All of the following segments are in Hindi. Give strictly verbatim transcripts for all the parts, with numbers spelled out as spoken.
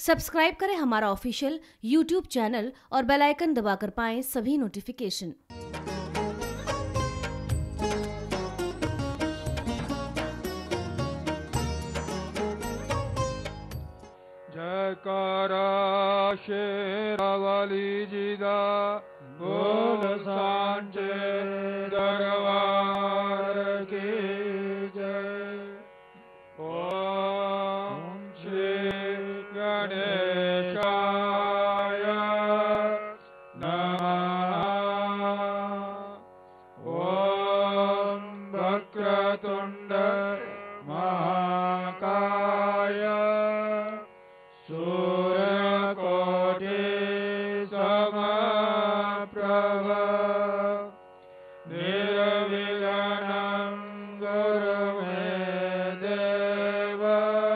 सब्सक्राइब करें हमारा ऑफिशियल यूट्यूब चैनल और बेल आइकन दबाकर पाएं सभी नोटिफिकेशन। जयकारा शेरावाली जी दा बोल सांचे दरबार की जय। ओम श्री गणेशाय नमः। ओम वक्रतुंड महाकाय सूर्यकोटि समप्रभ निर्विघ्नं कुरु मे देव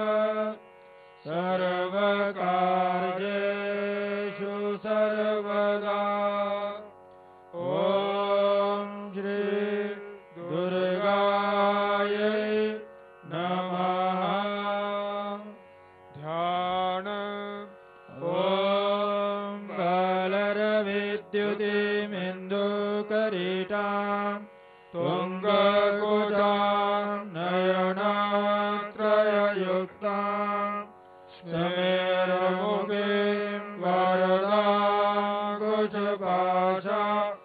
सर्वकार्येषु सर्वदा। ओम श्री दुर्गायै नमः। ध्यान। ओम बलरविद्युतिमिन्दुकरीटां तुङ्गकुटां नयनत्रययुक्तां स्मेरमुखीं वरदाङ्कुशपाशा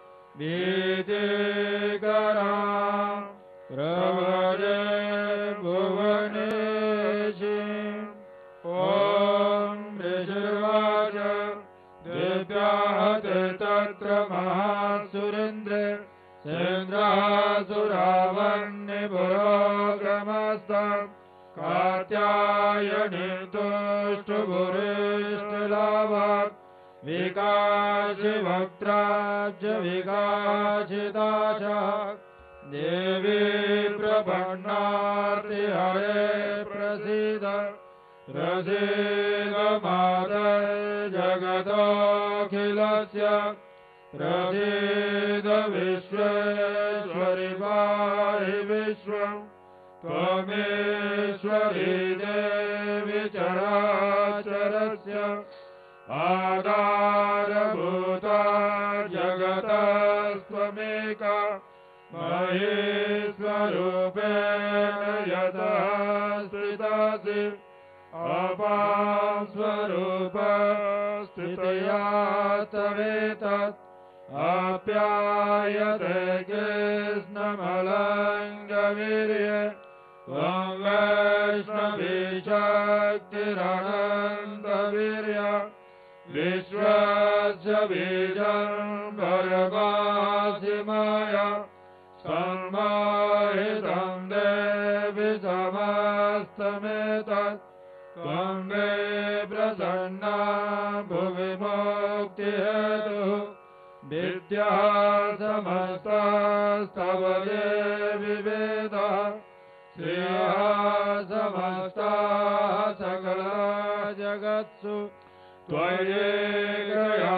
भीतिकरां प्रभजे भुवनेशीम्। ओम ऋषिर्वाच दिव्याहते तत्र महासुरेन्द्र सेन्द्रासुरावन्निपुरोगमस्तम् कात्यायनि तुष्टुभुरिष्टलाभात् विकासि वक्त्राब्ज विकासिताशः देवी प्रपन्नार्ति हरे प्रसीद प्रसीद मातः जगतोऽखिलस्य प्रसीद विश्वेश्वरि पाहि विश्वम्। त्वमेश्वरी देवी चराचरस्य आधारभूता जगतस्त्वमेका महेश्वरूपेण यतः स्थितासि अपां स्वरूप स्थितया तवेतत् आप्यायते कृष्णमलङ्गवीर्य त्वं वैष्णवी शक्तिरनन्तवीर्य विश्वस्य बीजं भर्गासि मया सम्मोहितं देवि समस्तमेतत् त्वं मे प्रसन्ना भुवि मुक्तिहेतुः विद्याः समस्तास्तव देवि वेदाः श्रियः समस्ताः सकला जगत्सु त्वयैकया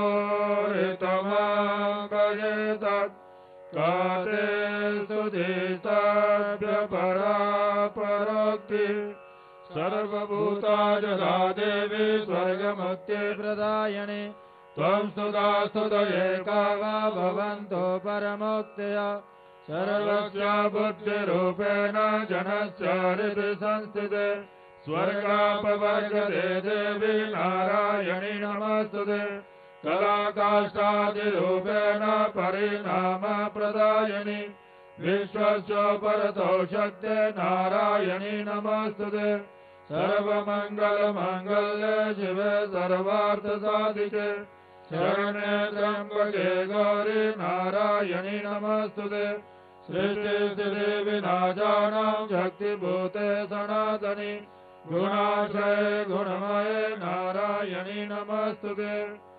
पूरितमं भजेतत् काते सुधीस्तभ्य परा परोक्तिः सर्वभूताजला देवी स्वर्गमुक्तिप्रदायिनी त्वं स्तुता स्तुतयेका वा भवन्तो परमोक्तया सर्वस्य बुद्धिरूपेण जनस्य हृदि संस्थिते स्वर्गापवर्गते देवी नारायणी नमस्तुते कलाकाष्ठादिरूपेण परिणामप्रदायिनी विश्वस्य परतो शक्ते नारायणी नमस्तुते सर्वमङ्गलमाङ्गल्ये शिवे सर्वार्थसाधिके शरण्ये त्र्यम्बके गौरी नारायणी नमस्तुते सृष्टिस्थितिविनाशानां शक्तिभूते सनातनी गुणाश्रये गुणमये नारायणी नमस्तुते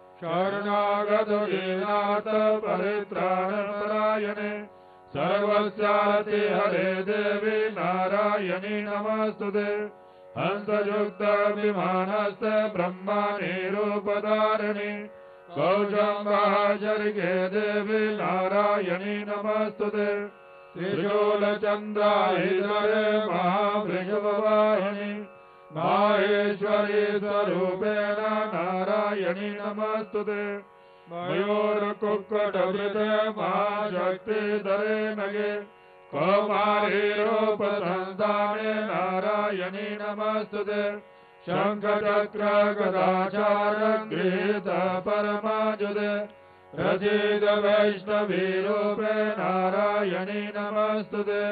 शरणागतदीनाथ परित्राणपरायणे सर्वस्याति हरे देवी नारायणी नमस्तुते हंसयुक्त विमानस्य ब्रह्मणि रूपधारिणि कौशम्भाचरिके देवी नारायणी नमस्तुते त्रिशूलचन्द्राहिधरे महावृषभवाहिनि माहेश्वरी स्वरूपेण नारायणी नमस्तुते मयूरकुक्कुटवृते महाशक्तिधरे नगे कौमारी रूपसंस्थाने नारायणी नमस्तुते शंखचक्र गदाचार गृहीत परमाजुते प्रसीद वैष्णवी रूपे नारायणी नमस्तुते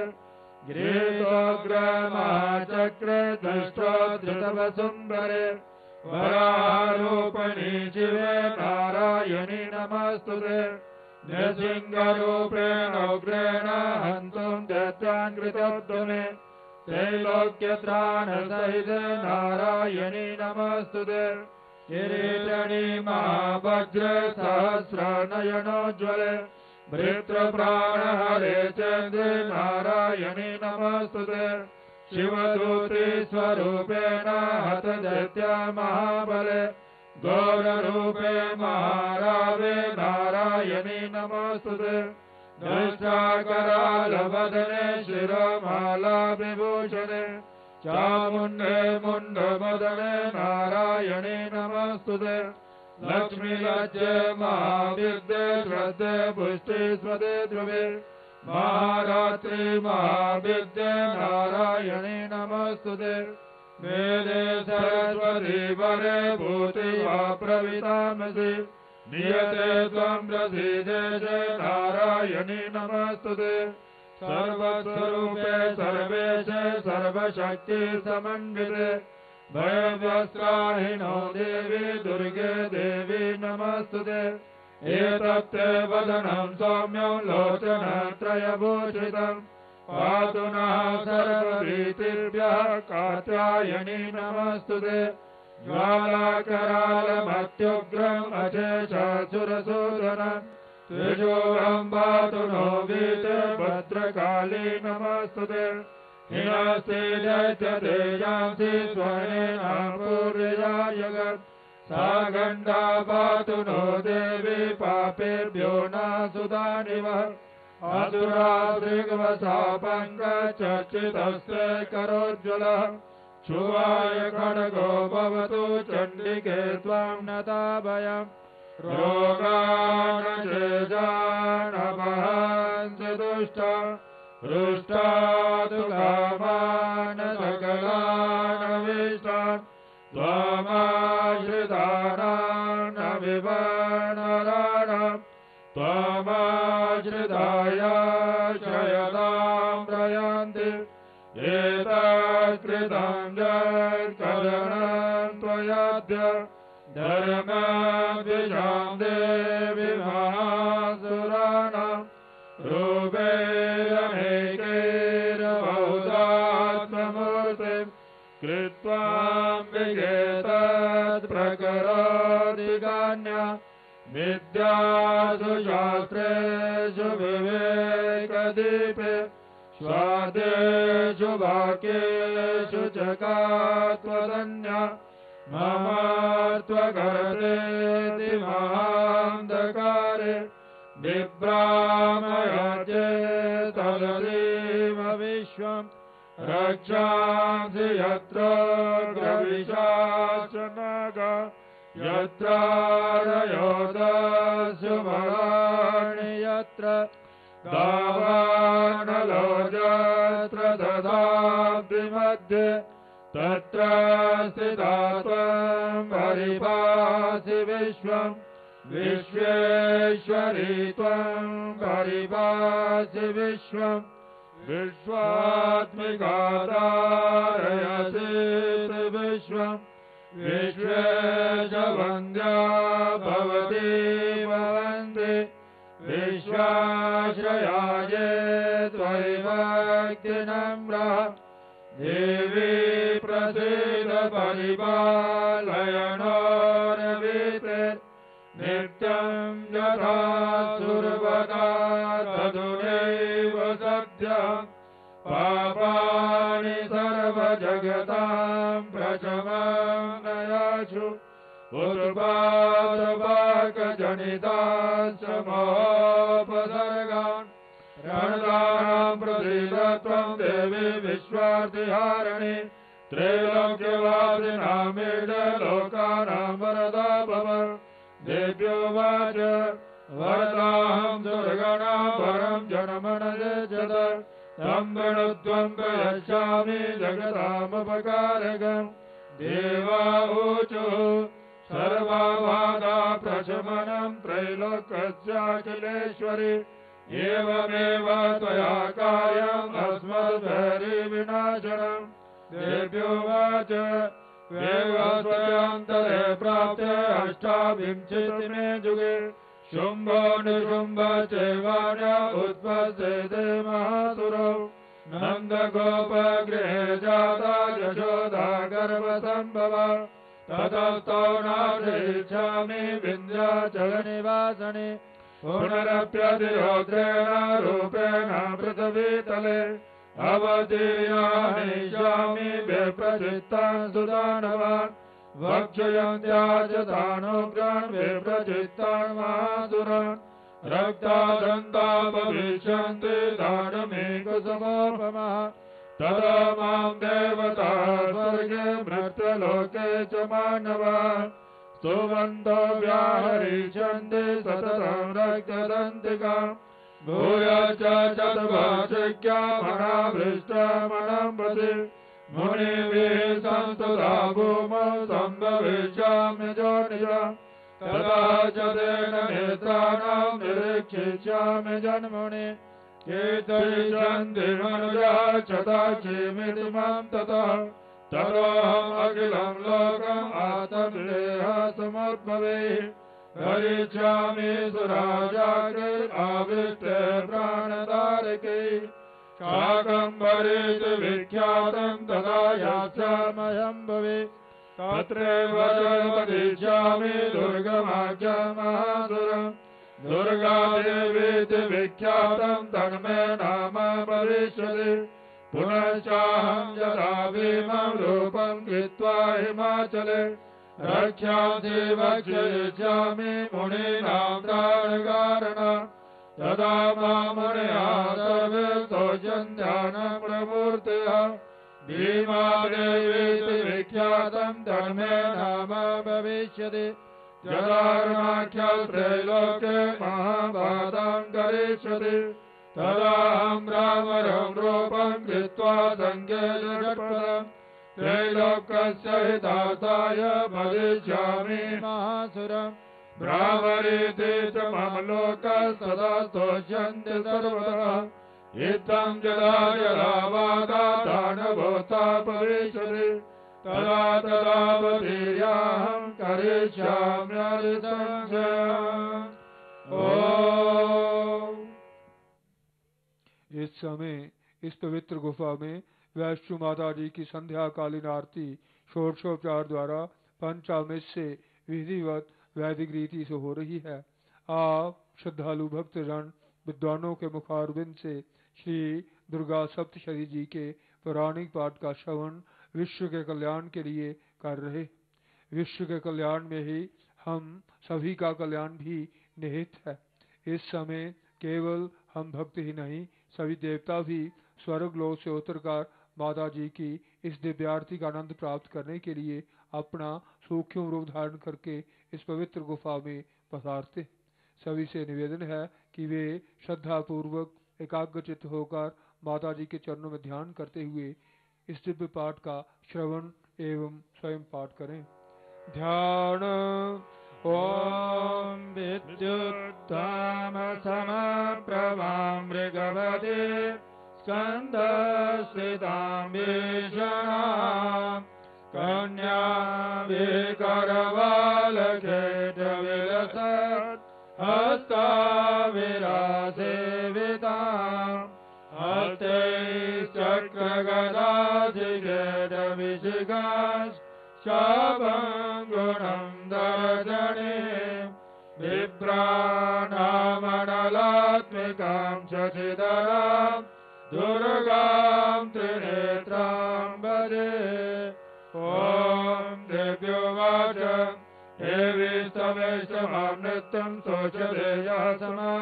गृहीतोग्रमहाचक्रे दृष्टोद्धृतवसुम्बरे वरारूपिणी शिवे नारायणी नमस्तुते नृसिंहरूपेण उग्रेण हन्तुं दैत्यान्कृतोद्यमे त्रैलोक्यत्राणसहिते नारायणी नमस्तुते किरीटिनी महावज्रे सहस्रनयनोज्ज्वले भृत्रप्राणहरे चन्द्रे नारायणी नमस्तुते शिवदूते स्वरूपेण हतदैत्या महाबले गौररूपे महारावे नारायणी नमस्तुते दृष्टाकरालवदने शिरोमाला विभूषणे चामुण्डे मुण्डमदने नारायणी नमस्तुते लक्ष्मीलज्जे महाविद्ये श्रद्धे पुष्टि स्वदे ध्रुवे महारात्रि महाविद्ये नारायणी नमस्तुते वेदे सरस्वती वरे भूति वा प्रवितामसि नियते त्वं प्रसीदे जय नारायणी नमस्तुते सर्वस्वरूपे सर्वेशे सर्वशक्ति समन्विते भयव्यस्त्राहिनो देवी दुर्गे देवी नमस्तुते एतत्ते वदनं सौम्यं लोचनत्रयभूषितम् पातु नः सर्वभीतिभ्यः कात्यायनी नमस्तुते ज्वालाकरालमत्युग्रम् अशेषासुरसूदनम् त्रिशूलं पातु नो वीते भद्रकाली नमस्तुते हिनस्ति दैत्यतेजांसि स्वर्णेन पूर्यया जगत् सा गण्डा पातु नो देवी पापेभ्यो नासुदानिव असुरादृग्वशापङ्गचर्चितस्य करोज्ज्वलः शुवाय खड्गो भवतु चण्डिके त्वां नताभयम् रोगानशेषानपहन्ति दुष्टा हृष्टा तु कामान् सकलानभीष्टान् त्वामाश्रितानां विवर्णराणाम् त्वामाश्रिताय शयतां प्रयान्ति एतत्कृतं यत्करणं त्वयाद्य धर्मद्विषां देवि महासुराणां रूपेरनेकैर्बहुधात्ममूर्तिं कृत्वाम्बिके तत्प्रकरोदिगान्या विद्यासु शास्त्रेषु विवेकदीपे स्वादेषु वाक्येषु च का त्वदन्या मम त्वगर्तेति महान्धकारे बिभ्रामयचेतदेव विश्वम् रक्षांसि यत्र ग्रविशाश्च नागा यत्रारयोदस्युभराणि यत्र दावानलोजत्र ददाब्धि मध्ये तत्र स्थिता त्वं परिपासि विश्वम् विश्वेश्वरी त्वं परिपासि विश्वम् विश्वात्मिका तारयसि विश्वम् विश्वेश वन्द्या भवती भवन्ति विश्वाश्रयाये त्वयि भक्तिनम्रः देवी प्रसीद परिपालयनोरवीते नित्यं यथा सुरवता तदुनैव सत्यम् पापानि सर्वजगतां प्रशमं नयाशु उत्पातवाकजनिताश्च मोपसर्गान् रणदानां प्रसीद त्वं देवी विश्वार्थिहारिणि त्रैलोक्यवासिनामीडलोकानां वरदा भव देव्योवाच वरदाहं दुर्गणा परं जनमनजे जद तं वृणुत्वं प्रयच्छामि जगतामुपकारकम् देवा ऊचुः सर्वा बाधा प्रशमनं त्रैलोक्यस्याखिलेश्वरि एवमेव त्वया कार्यम् अस्मद्भैरीविनाशनम् देव्योवाच वेगस्वयान्तरे प्राप्ते अष्टाविंशतिमे युगे शुम्भो निशुम्भ चैवान्य उत्पद्यते महासुरौ नन्दगोपगृहे जाता यशोदा गर्भसम्भवा ततस्तौ नाशयिष्यामि विन्ध्याचलनिवासने पुनरप्यतिरोधेन रूपेण पृथिवीतले अवतीर्यामिष्यामि विप्रचित्तान् सुदानवान् वक्षयन्त्याजदानोग्रान् विप्रचित्तान् महासुरान् रक्तादन्ता भविष्यन्ति दानमेकसमोपमः तदा मां देवता स्वर्गे मृत्युलोके च मानवाः स्तुवन्तो व्याहरिष्यन्ति सततं रक्तदन्तिकाम् भूयश्च चतुर्वार्षिक्यामनाभृष्टमनं प्रति मुनिभिः संस्तुता भूमौ सम्भविष्यामि जोनिजम् तदा च तेन नेत्राणां निरीक्षिष्यामि जन्मनि कीर्तयिष्यन्ति मनुजाः शताक्षीमिति मां ततः ततोऽहम् अखिलं लोकम् आत्मदेहसमुद्भवे हरिष्यामि सुराजाग्रे आविष्टे प्राणधारके शाकम्भरीति विख्यातं तदा यास्यामहं भवे तत्रैव वदिष्यामि दुर्गमाख्यमहासुरम् दुर्गादेवीति विख्यातं तन्मे नाम भविष्यति पुनश्चाहं यदा भीमं रूपं कृत्वा हिमाचले रक्ष्यामि वक्ष्यिष्यामि मुनीनां त्राणकारणा तदा मां मुनयः सर्वे स्तोष्यन्त्यानं प्रमूर्तयः भीमादेवीति विख्यातं तन्मे नाम भविष्यति जदारुणाख्यत्रैलोक्ये महाबाधां करिष्यति तदाहं रामरं रूपं कृत्वा सङ्केतपदम् त्रैलोक्यस्य हितार्थाय भविष्यामि महासुरम् भ्रामरीति च मम लोकः सदा स्तोष्यन्ति सर्वदा इत्थं यदा यदा बाधा दानभूता भविष्यति तदा तदावतीर्याहं करिष्याम्यरिसंशयम्। ओम। इस समय इस पवित्र गुफा में वैष्णो माता जी की संध्याकालीन आरती षोडशोपचार द्वारा पंचामृत से विधिवत वैदिक रीति से हो रही है। आप श्रद्धालु भक्तजन विद्वानों के मुखारबिंद से श्री दुर्गा सप्तशती जी के पौराणिक पाठ का श्रवण विश्व के कल्याण के लिए कर रहे। विश्व के कल्याण में ही हम सभी का कल्याण भी निहित है। इस समय केवल हम भक्त ही नहीं, सभी देवता भी स्वर्ग लोक से उतरकर माता जी की इस दिव्य आरती का आनंद प्राप्त करने के लिए अपना सूक्ष्म रूप धारण करके इस पवित्र गुफा में पधारते। सभी से निवेदन है कि वे श्रद्धा पूर्वक एकाग्रचित्त होकर माता जी के चरणों में ध्यान करते हुए इस दिव्य पाठ का श्रवण एवं स्वयं पाठ करें। ध्यान। ओम विद्युत्तामसमप्रभां मृगवते स्कन्दस्थितां भीषणां कन्या विकरवालखेटविलसत् हस्ताविरासेवितां हस्तैश्चक्रगदाधिकेटविशिखाश्च शापं गुणं दर्शने बिभ्राणामनलात्मिकां शशिधरां दुर्गां त्रिनेत्रां भजे। ॐ देव्योवाच हे विस्तवेष्टमां नित्यं शोचदेयः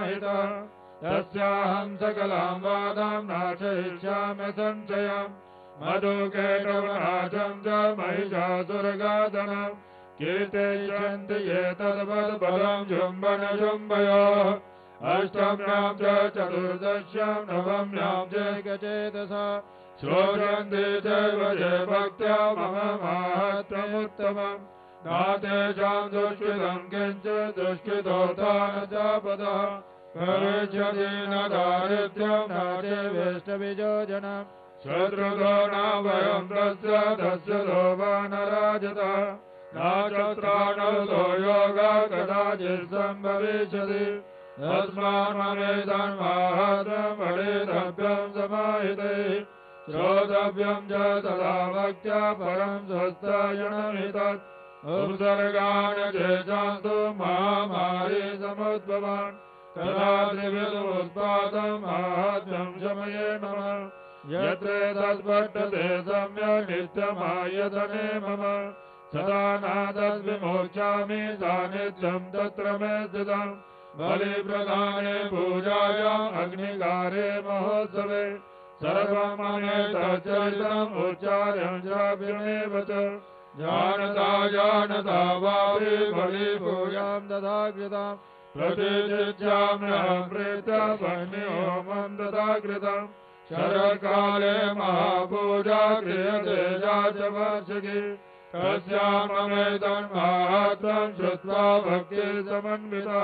समाहितः तस्याहं सकलां बाधां नाशयिष्यामि संशयम्। मधुकेटवनाशं च महिषासुरघातनं कीर्तयन्ति ये तद्वद्बलं जुम्बन जुम्बयोः अष्टम्यां च चतुर्दश्यां नवम्यां चैकचेतसा श्रोषन्ति चैव ये भक्त्या मम माहात्म्यमुत्तमम् नातेषां दुष्कृतं किञ्चित् दुष्कृतोऽथा न च पदः भविष्यति न दारिद्र्यं न चेष्टविजोजनम् शत्रुतो न भयं तस्य तस्य लोभो न राजतः न चत्राणो योगः कदाचित् सम्भविष्यति तस्मान् ममेतन्माहात्म्यं पठितव्यं समाहिते श्रोतव्यं च तदा भक्त्या परं स्वस्तायणमितत् उपसर्गान् चेषान्तु महामारी समुद्भवान् तदा त्रिविधमुत्पातं माहात्म्यं शमये मम यत्र तद्वर्तते सम्यक् नित्यमायतने मम सदा न तद्विमोक्षामि सान्निध्यं तत्र मे स्थितम् बलिप्रदाने पूजायाम् अग्निकारे महोत्सवे सर्वं ममेतच्चरितम् उच्चार्यं श्राव्यमेव च जानता जानता वापि बलिपूजां तथा कृताम् प्रतिचित्याम्यहं प्रीत्या वह्निहोमं तथा कृतम् शरत्काले महापूजा क्रियते याचवार्षिकी तस्यां ममेतन्माहात्म्यं श्रुत्वा भक्तिर्समन्वितः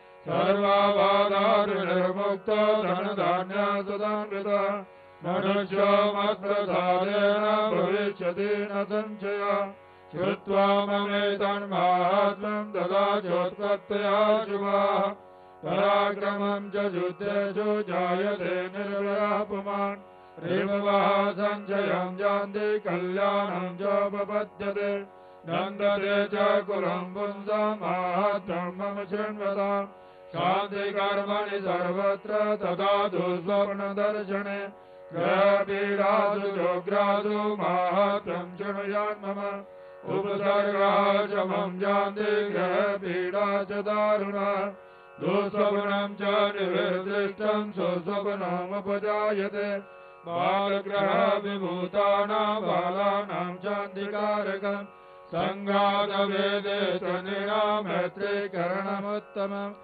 सर्वबाधार्निर्मुक्तो धनधान्यसुधान्वितः मनुष्यो मत्प्रसादेन भविष्यति न संशयः श्रुत्वा ममेतन्माहात्म्यं तदा चोत्पत्तया शुभाः पराक्रमं च युद्धेषु जायते निर्भयः पुमान् रिभवः संशयं जानति कल्याणं चोपपद्यते नन्दते च कुलं पुंसां माहात्म्यं मम शृण्वताम् शान्तिकर्मणि सर्वत्र तथा दुःस्वप्नदर्शने ग्रहपीडासु जोग्रासु माहात्म्यं शृणुयान् मम उपसर्गः शमं जानति ग्रहपीडा च दारुणा दुःस्वप्नं च निवर्दिष्टं सुस्वप्नमुपजायते बालग्रहविभूतानां बालानां शान्तिकारकम् सङ्घातवेदेत निरामैत्रीकरणमुत्तमम्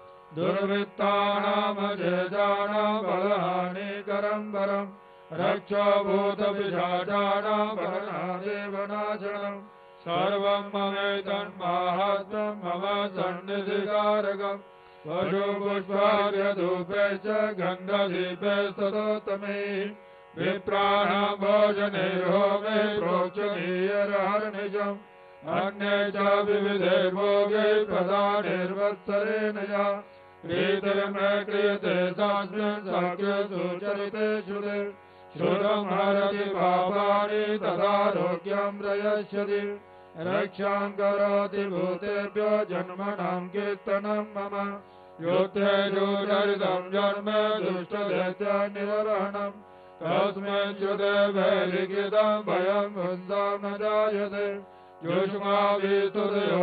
दुर्वृत्तानामजेजानां बलहानिकरं वरम् रक्षोभूतपिशाचानां वरणादेव नाशनम् सर्वं ममेतन्माहात्म्यं मम सन्निधिकारकम् पशुपुष्पार्यधूपैश्च गन्धदीपैस्ततोत्तमैः विप्राणां भोजनैर्होमे प्रोक्षणीयरहर्निशम् अन्ये च विविधे भोगे प्रदानैर्वत्सरेण या प्रीतिर्मे क्रियते तास्मिन् सख्यसुचरिते श्रुते श्रुतं हरति पापानि तदारोग्यं प्रयस्यति रक्षां करोति भूतेभ्यो जन्मनां कीर्तनं मम योद्धेषुचरितं जन्म दुष्टदैत्यनिर्वहणम् तस्मिन् श्रुते वैलिखितं भयं पुंसां न जायते युष्माभिस्तुतयो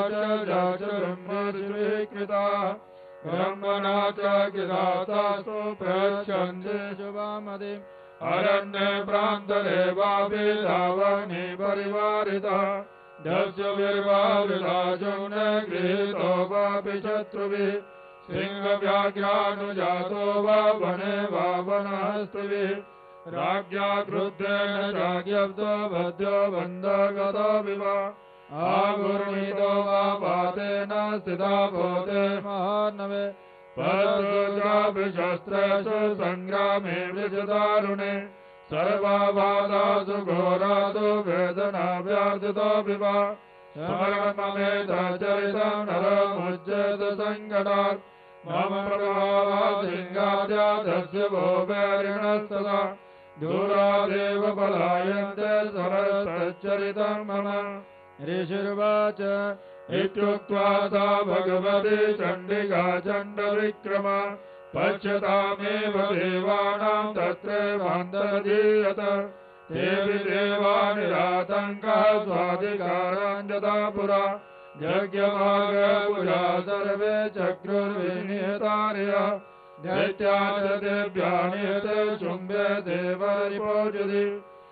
जाचरुन्मृत्युकृताः ब्रह्मणा च किरातासु प्रयच्छन्ति शुभामतिम् अरण्ये प्रान्तरे वापि धावनि परिवारितः दस्युभिर्वाविलाशुने गृहीतो वापि शत्रुभिः सिंहव्याघ्रानुजातो वा वने वा वनहस्तिभिः राज्ञा क्रुद्धेन चाज्ञप्तो बद्धो बन्धगतो विवा आगुर्णीतो वा पातेन स्थिता भूते महार्णवे परशुचापि शस्त्रेषु सङ्ग्रामे वृषदारुणे सर्वबाधासु घोरासु वेदनाव्यार्थितो विवा समरममेतच्चरितं नरमुच्येत सङ्कटात् मम प्रभावासिंहाद्यादस्य भोगेरिणस्तदा दूरादेव पलायन्ते सरस्तच्चरितं मम ऋषिर्वाच इत्युक्त्वा सा भगवती चण्डिका चण्डविक्रमा पश्यतामेव देवानां तत्रैवान्तरधीयत देवि देवा निरातङ्कः स्वाधिकारान् यथा पुरा यज्ञभागपुरा सर्वे चक्रुर्विनिहतार्यः दैत्या च देव्या निहते शुम्भे देवरिपोषधि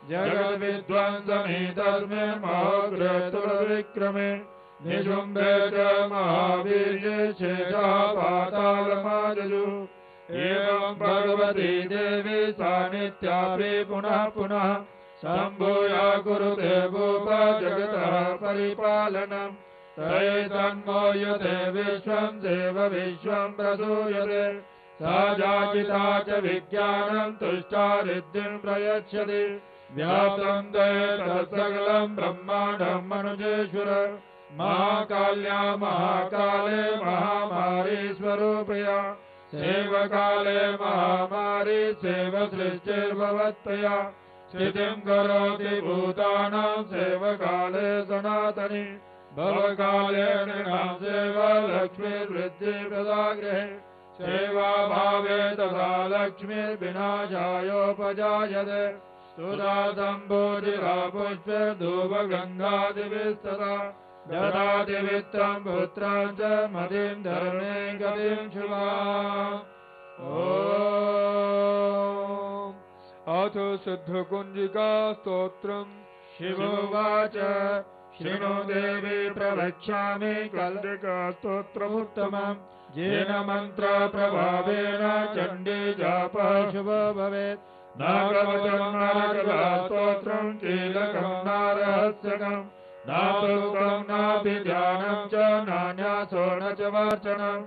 जगद्विध्वंसमेतस्मै महोग्रतुलविक्रमे निशुम्भे च महावीर्ये शेषः पातालमाजयु एवं भगवती देवी सा नित्यापि पुनः पुनः सम्भूया कुरुते भूप जगतः परिपालनम् तैतन्मोयते विश्वं देव विश्वं प्रसूयते सा जाचिता च विज्ञानं तुष्टा रिद्धिं प्रयच्छति व्याप्तं तत्सकलं ब्रह्माण्डं मनुजेश्वर महाकाल्या महाकाले महामारी स्वरूपया सेवकाले महामारी सेवसृष्टिर्भवत्तया स्थितिं करोति भूतानां सेवकाले सनातनी भवकाले नृणां सेवा लक्ष्मीर्वृद्धिप्रदागृहे सेवा भावे तथा लक्ष्मीर्विनाशायोपजायते स्तुता सम्भोजिरा पुष्पधूपगन्धादिभिस्तथा ददाति वित्तं पुत्रं च मतिं धर्मे गतिं शुभाम् ॐ अथ सिद्धकुञ्जिका स्तोत्रम् शिवोवाच शृणु देवी प्रवक्ष्यामि कल्लिका स्तोत्रमुत्तमम् येन मन्त्रप्रभावेन चण्डी जापः शुभो भवेत् नागवचनं नागला स्तोत्रं कीलकं नारहस्यकम् नाप्रोक्तं नाभिध्यानं च नान्यासो न च वाचनं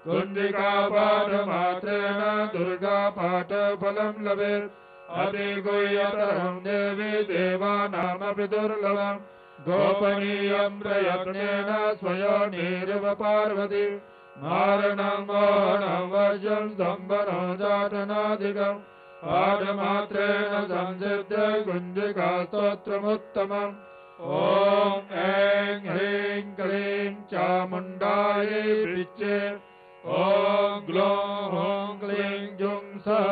कुञ्जिकापाठमात्रेण दुर्गापाठफलं लभेत् अतिगुह्यतरं देवी देवानामपि दुर्लभम् गोपनीयं प्रयत्नेन स्वयोनिरिव पार्वती मारणं मोहनं वर्जं स्तम्भनो जातनाधिकम् पाठमात्रेण संसिद्ध कुञ्जिका स्तोत्रमुत्तमम् ॐ ऐं ह्रीं क्लीं चामुण्डायै विच्चे ॐ ग्लौं ह्रौं क्लीं जुं सः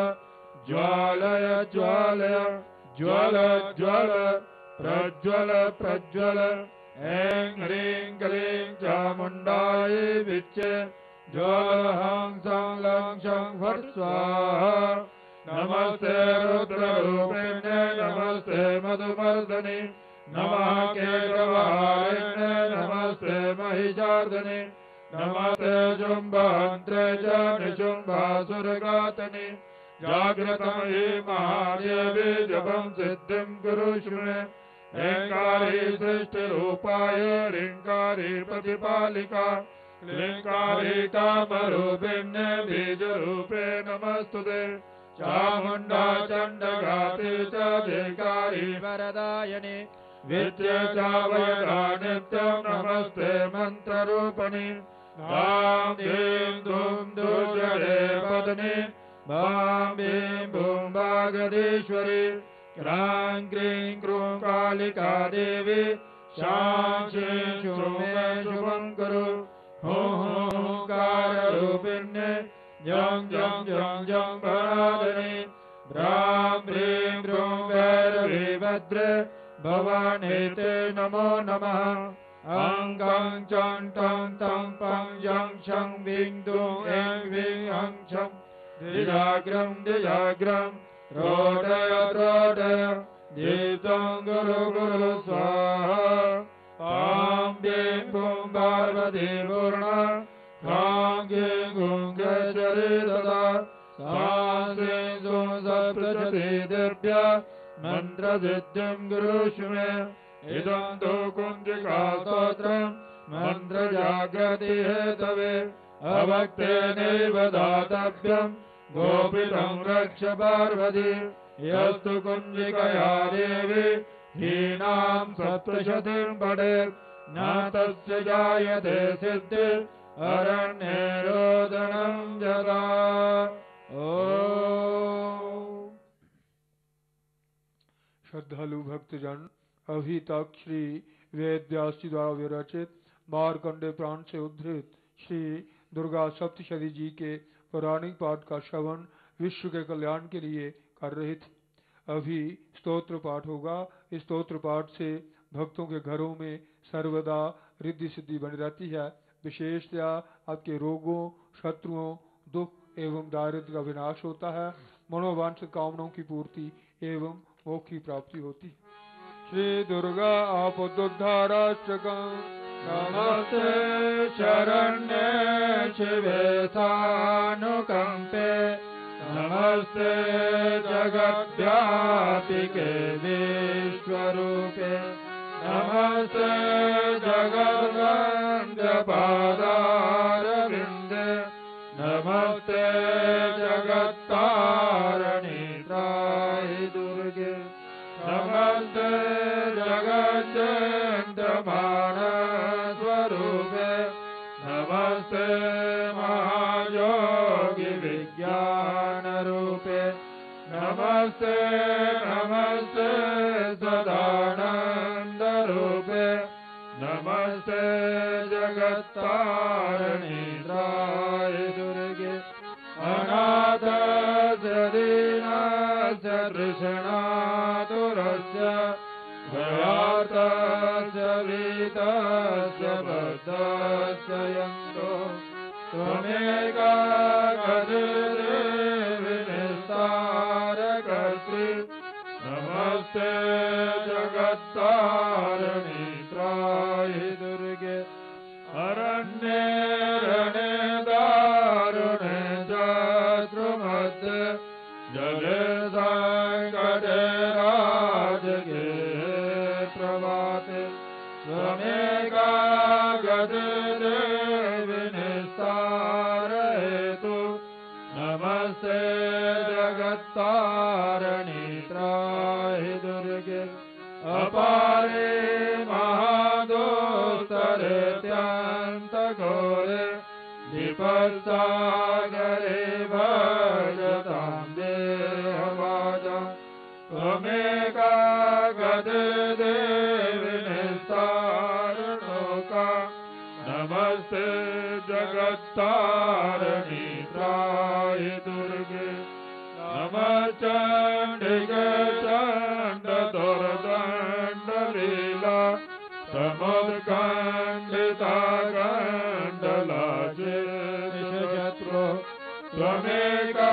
ज्वालय ज्वालय ज्वल ज्वल प्रज्वल प्रज्वल ऐं ह्रीं क्लीं चामुण्डायै विच्चे ज्वल हं सं लं शं फट् स्वाहा नमस्ते रुद्ररूपिणे नमस्ते मधुमर्दने नमः केशवहारिणे नमस्ते महिषार्दने नमस्ते शुम्भहन्त्रे च निशुम्भासुरघातने जाग्रतं हि महादेवी जपं सिद्धिं कुरुष्व मे ऐङ्कारी सृष्टिरूपाय ह्रीङ्कारी प्रतिपालिका क्लीङ्कारी कामरूपिण्ये बीजरूपे नमस्तुते चामुण्डा चण्डघाते च जयकारी वरदायिनी विद्ये चावयदा नित्यं नमस्ते मन्त्ररूपिणी धां धीं धूं दुर्जरे पदने भां भीं भूं वागदेश्वरी क्रां क्रीं क्रूं कालिका देवी शां श्रीं शुं मे शुभं कुरु हुं हुं हुंकाररूपिण्ये जं जं जं जं भरादिनी भ्रां भ्रीं भ्रूं भैरवी भद्रे भवानी ते नमो नमः अं गं चं टं तं पं जं शं वीं दूं ऐं वीं हं छं द्विजाग्रं द्विजाग्रं रोदय रोदय दीप्तं गुरु गुरु स्वाहा पां बीं भूं पार्वती पूर्णा खां गीं गुं गजरी ददा सां सीं सुं सप्तशती दिव्या मन्त्रसिद्धिं कुरुष्व मे इदं तु कुञ्जिका स्तोत्रं मन्त्रजागृति हेतवे अभक्तेनैव दातव्यं गोपितं रक्ष पार्वती यस्तु कुञ्जिकया देवी हीनां सप्तशतीं पठेत् न तस्य जायते सिद्धि अरण्ये रोदनं जदा। ओम श्रद्धालु भक्तजन, अभी तक श्री वेद जी द्वारा विरचित मार्कंडे पुराण से उद्धृत श्री दुर्गा सप्तशती जी के पौराणिक पाठ का श्रवण विश्व के कल्याण के लिए कर रहे थे। अभी स्तोत्र पाठ होगा। इस स्तोत्र पाठ से भक्तों के घरों में सर्वदा रिद्धि सिद्धि बनी रहती है। विशेषतया आपके रोगों, शत्रुओं, दुख एवं दारिद्र्य का विनाश होता है। मनोवांछित कामनाओं की पूर्ति एवं मोक्ष की प्राप्ति होती है। श्री दुर्गा आपदुद्धाराष्टकम् नमस्ते शरण्ये शिवे सानुकंपे नमस्ते जगद्व्यापिके विश्वरूपे नमस्ते जगद्वन्द्यपादारविन्दे नमस्ते जगत्तारिणी त्राहि दुर्गे नमस्ते जगज्जयन्तमानस्वरूपे नमस्ते महायोगी विज्ञानरूपे नमस्ते नमस्ते सदानन्दरूपे नमस्ते जगत्तारिणी त्राहि दुर्गे अनाथस्य दीनस्य तृष्णातुरस्य भयार्तस्य भीतस्य बद्धस्य यन्तो त्वमेका गतिर्देवि निस्तारकर्त्री नमस्ते जगत्तारिणी त्राहि दुर्गे अरण्ये रणे दारुणे शत्रुमध्ये जले संकटे राजगे प्रभाते त्वमेका गतिर्देवि निस्तारयतु नमस्ते जगत्तारिणी त्राहि दुर्गे अपारे महादोस्तरेत्यन्तघोरे विपत्सागरे भजतां देहवाजं त्वमेका गतिर्देवि निस्तारणोका नमस्ते जगत्तारिणी त्राहि दुर्गे नमः चण्डिके चण्डदुर्दण्डलीला समुत्कण्डिता कण्डलाशेषशत्रो त्वमेका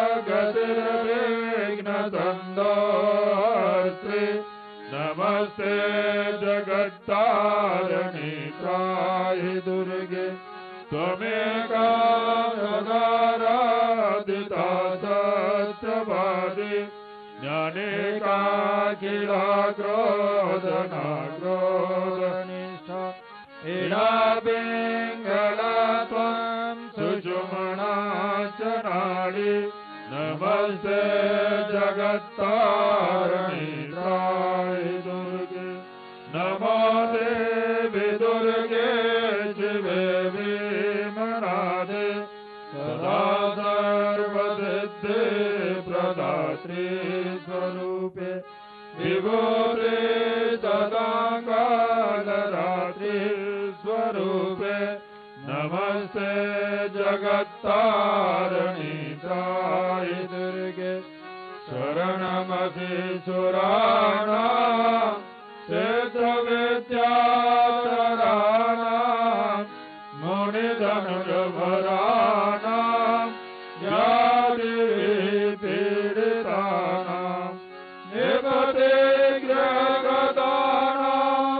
गतिर्विघ्नसन्दोहर्त्री नमस्ते जगत्तारिणी त्राहि दुर्गे त्वमेका सदाराधिता सत्यवादी ज्ञानेकाखिला क्रोधना क्रोधनिष्ठा इडा पिङ्गला त्वं सुषुम्ना च नाडी नमस्ते जगत्तारिणी त्राहि दुर्गे नमो देवी दुर्गे शिवे विमनादे सदा सर्वसिद्धि प्रदात्री स्वरूपे विभूते सदा कालरात्रि स्वरूपे नमस्ते जगत्तारिणी त्राहि दुर्गे शरणमसि सुराणां क्षेत्रविद्याधराणां मुनिधनुर्भराणां व्याधिपीडितानां निपते ग्रहगतानां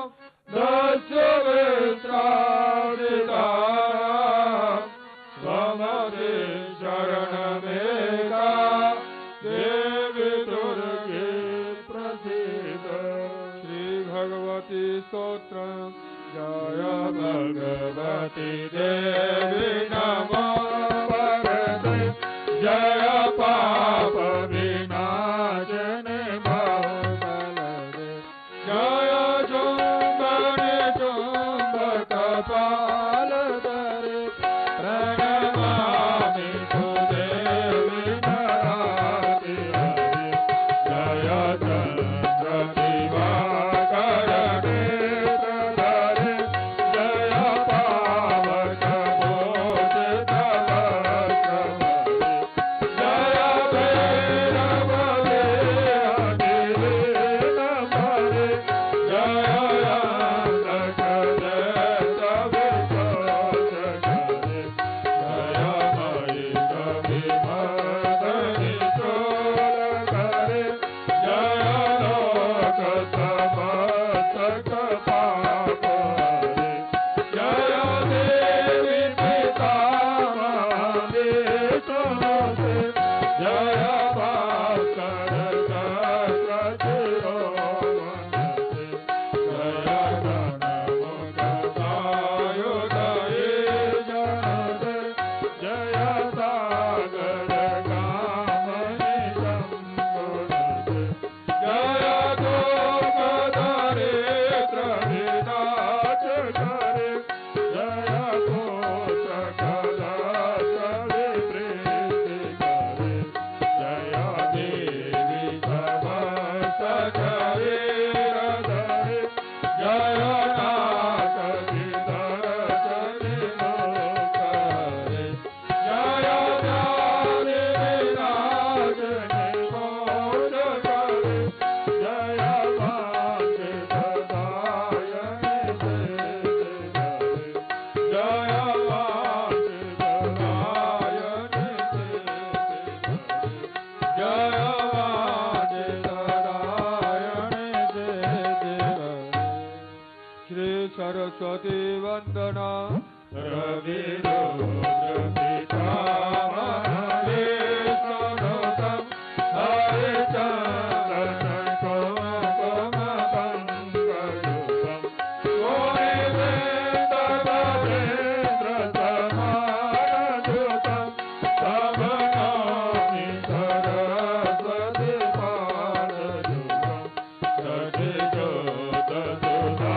दस्युवित्रादितानां त्वमसि शरणमेका देवी दुर्गे प्रसीद। श्री भगवती स्तोत्रम् जय भगवती देवी नमो भगवते जय पाप विनाशने बहुबलदे जय चुम्बने चुम्बक पालधरे प्रणमामि सुदेवी नराति हरे जय चन्द्र दिवाकर नेत्रधरे जय पावक बोधित वक्त्रवरे जय भैरव देहनिलीन भरे जय अंधक जय सरस्वती वंदना रवि रुद्र पितामह विष्णुनुतम हरे चंदन कुमकुम पंकजुगम गोविंद भजेन्द्र समानजुगम तव नौमि सरस्वती पादजुगम सति जोत सुधा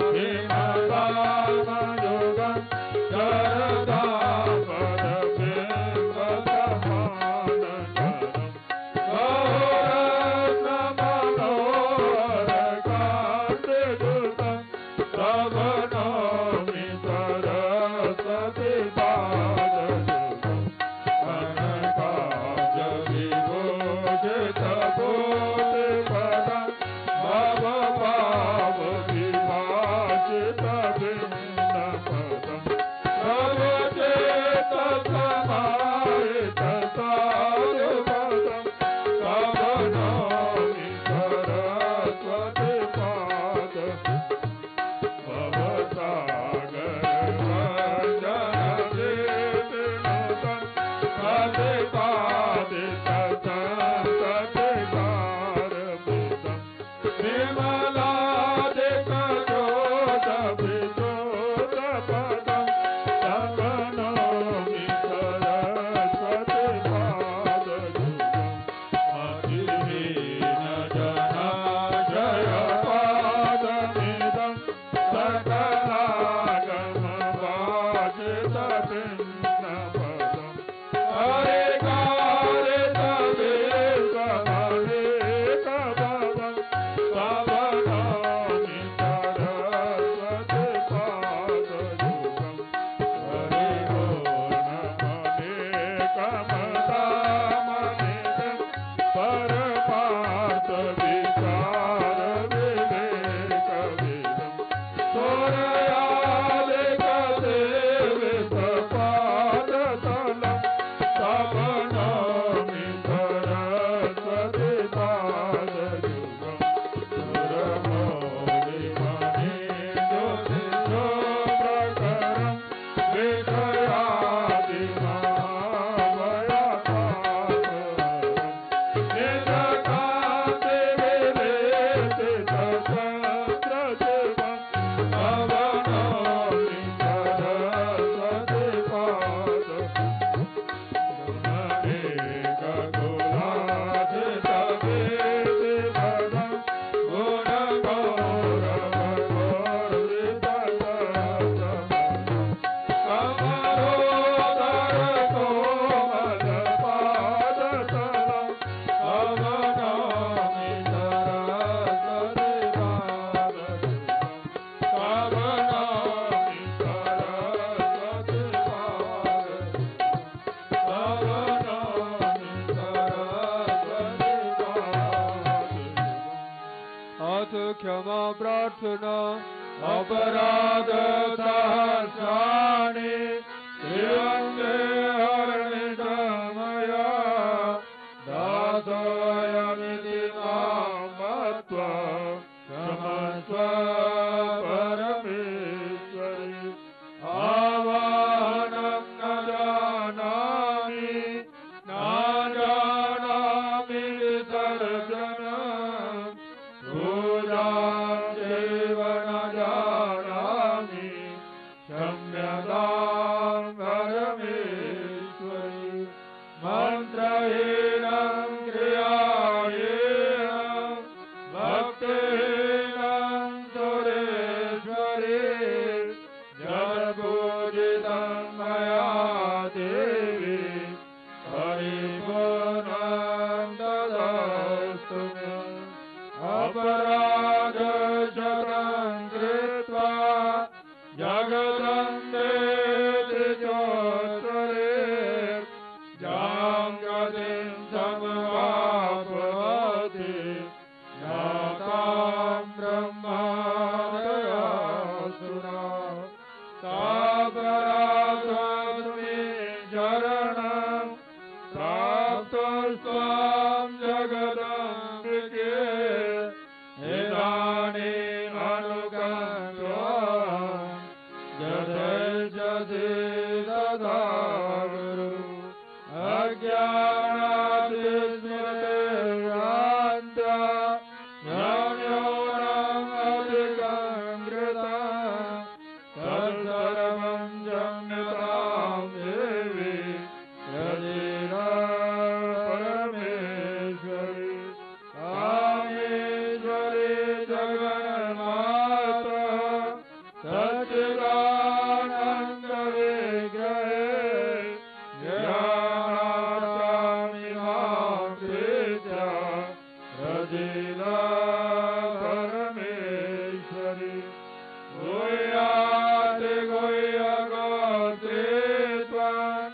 क्षमा प्रार्थना अपराध सहस्राणि श्रीवन्दे हरणितमया दासोऽयमिति मां मत्वा क्षमस्व परमेश्वरि आवाहनं न जानामि न जानामि विसर्जनम् पूजां चैव न जानामि क्षम्यतां परमेश्वरि मन्त्रहीनं क्रियाहीनं भक्तिहीनं सुरेश्वरि जगत्पूजितं मया देवी परिपूर्णं ददास्तु मे अपराध शतं कृत्वा जगदम्बेति जोत्तरे जां गतिं समवाप्नोति ज्ञातां ब्रह्मदयासुरा ताप तथैषधि तथा गुरु अज्ञानातिस्मृतिर्भ्रान्त्या ज्ञानयोनम् अधिकं कृतं तत्सर्वं जन्यतां देवी यदिरा परमेश्वरी कामेश्वरी जगन्माता सच्चिदानन्दविग्रहे ज्ञानार्थमिमां विद्या रजिला परमेश्वरी गुह्याति गुह्यगोत्रे त्वं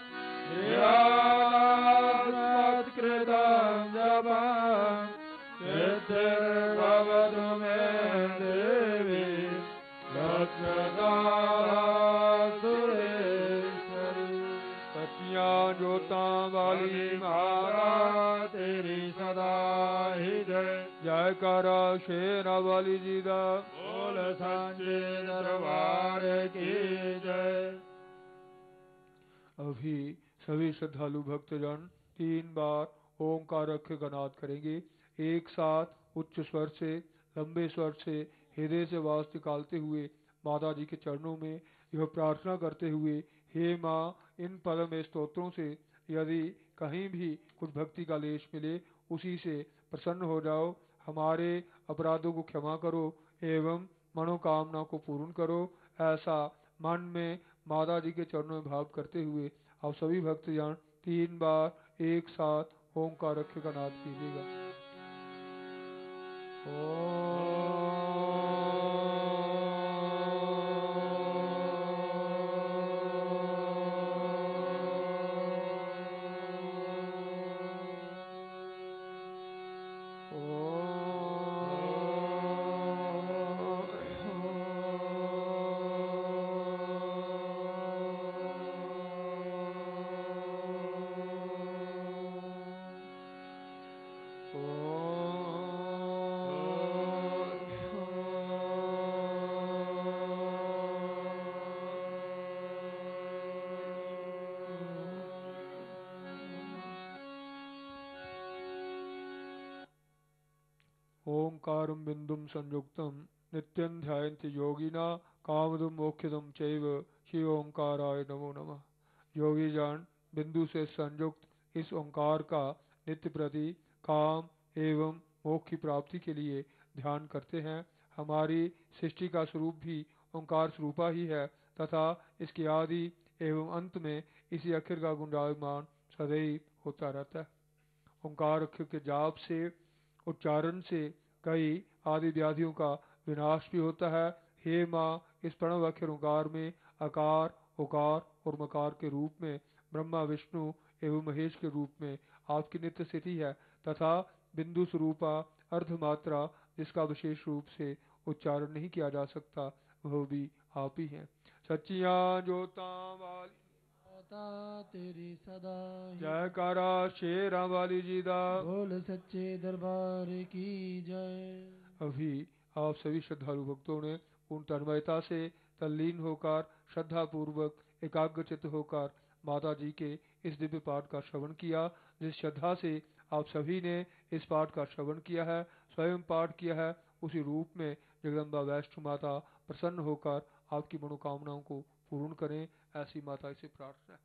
ध्यानात्मत्कृतं जपं सिद्धिर्भवतु मे देवी सुरेश्वरी। सचिया जोता वाली माता तेरी सदा ही जय। जयकारा शेरा वाली जी दा बोल सांचे दरबार की जय। अभी सभी श्रद्धालु भक्तजन तीन बार ओंकार अक्षर का नाद करेंगे। एक साथ उच्च स्वर से लंबे स्वर से हृदय से आवाज निकालते हुए माता जी के चरणों में यह प्रार्थना करते हुए, हे माँ, इन परम स्तोत्रों से यदि कहीं भी कुछ भक्ति का लेश मिले उसी से प्रसन्न हो जाओ, हमारे अपराधों को क्षमा करो एवं मनोकामना को पूर्ण करो। ऐसा मन में माता जी के चरणों में भाव करते हुए आप सभी भक्तजन तीन बार एक साथ ओंकार अक्षर का नाद कीजिएगा। ओंकारं बिंदुं संयुक्तं नित्यं ध्यायन्ति योगिना कामदं मोक्षदं चैव श्री ओंकाराय नमो नमः। योगी जन बिंदु से संयुक्त इस ओंकार का नित्य प्रति काम एवं मोक्ष की प्राप्ति के लिए ध्यान करते हैं। हमारी सृष्टि का स्वरूप भी ओंकार स्वरूपा ही है तथा इसके आदि एवं अंत में इसी अक्षर का गुंजायमान सदैव होता रहता है। ओंकार अक्षर के जाप से उच्चारण से कई आदि व्याधियों का विनाश भी होता है। हे माँ, इस प्रणव अक्षर ओंकार में आकार, उकार और मकार के रूप में ब्रह्मा, विष्णु एवं महेश के रूप में आपकी नित्य स्थिति है तथा बिंदु स्वरूपा अर्धमात्रा जिसका विशेष रूप से उच्चारण नहीं किया जा सकता वह भी आप ही हैं। सच्चिया जोता वाली तेरी सदा जयकारा शेरा वाली जी दा बोल सच्चे दरबार की जय। अभी आप सभी श्रद्धालु भक्तों ने पूर्ण तन्मयता से तल्लीन होकर श्रद्धा पूर्वक एकाग्रचित्त होकर माता जी के इस दिव्य पाठ का श्रवण किया। जिस श्रद्धा से आप सभी ने इस पाठ का श्रवण किया है, स्वयं पाठ किया है, उसी रूप में जगदम्बा वैष्णो माता प्रसन्न होकर आपकी मनोकामनाओं को पूर्ण करें, ऐसी माता से प्रार्थना है।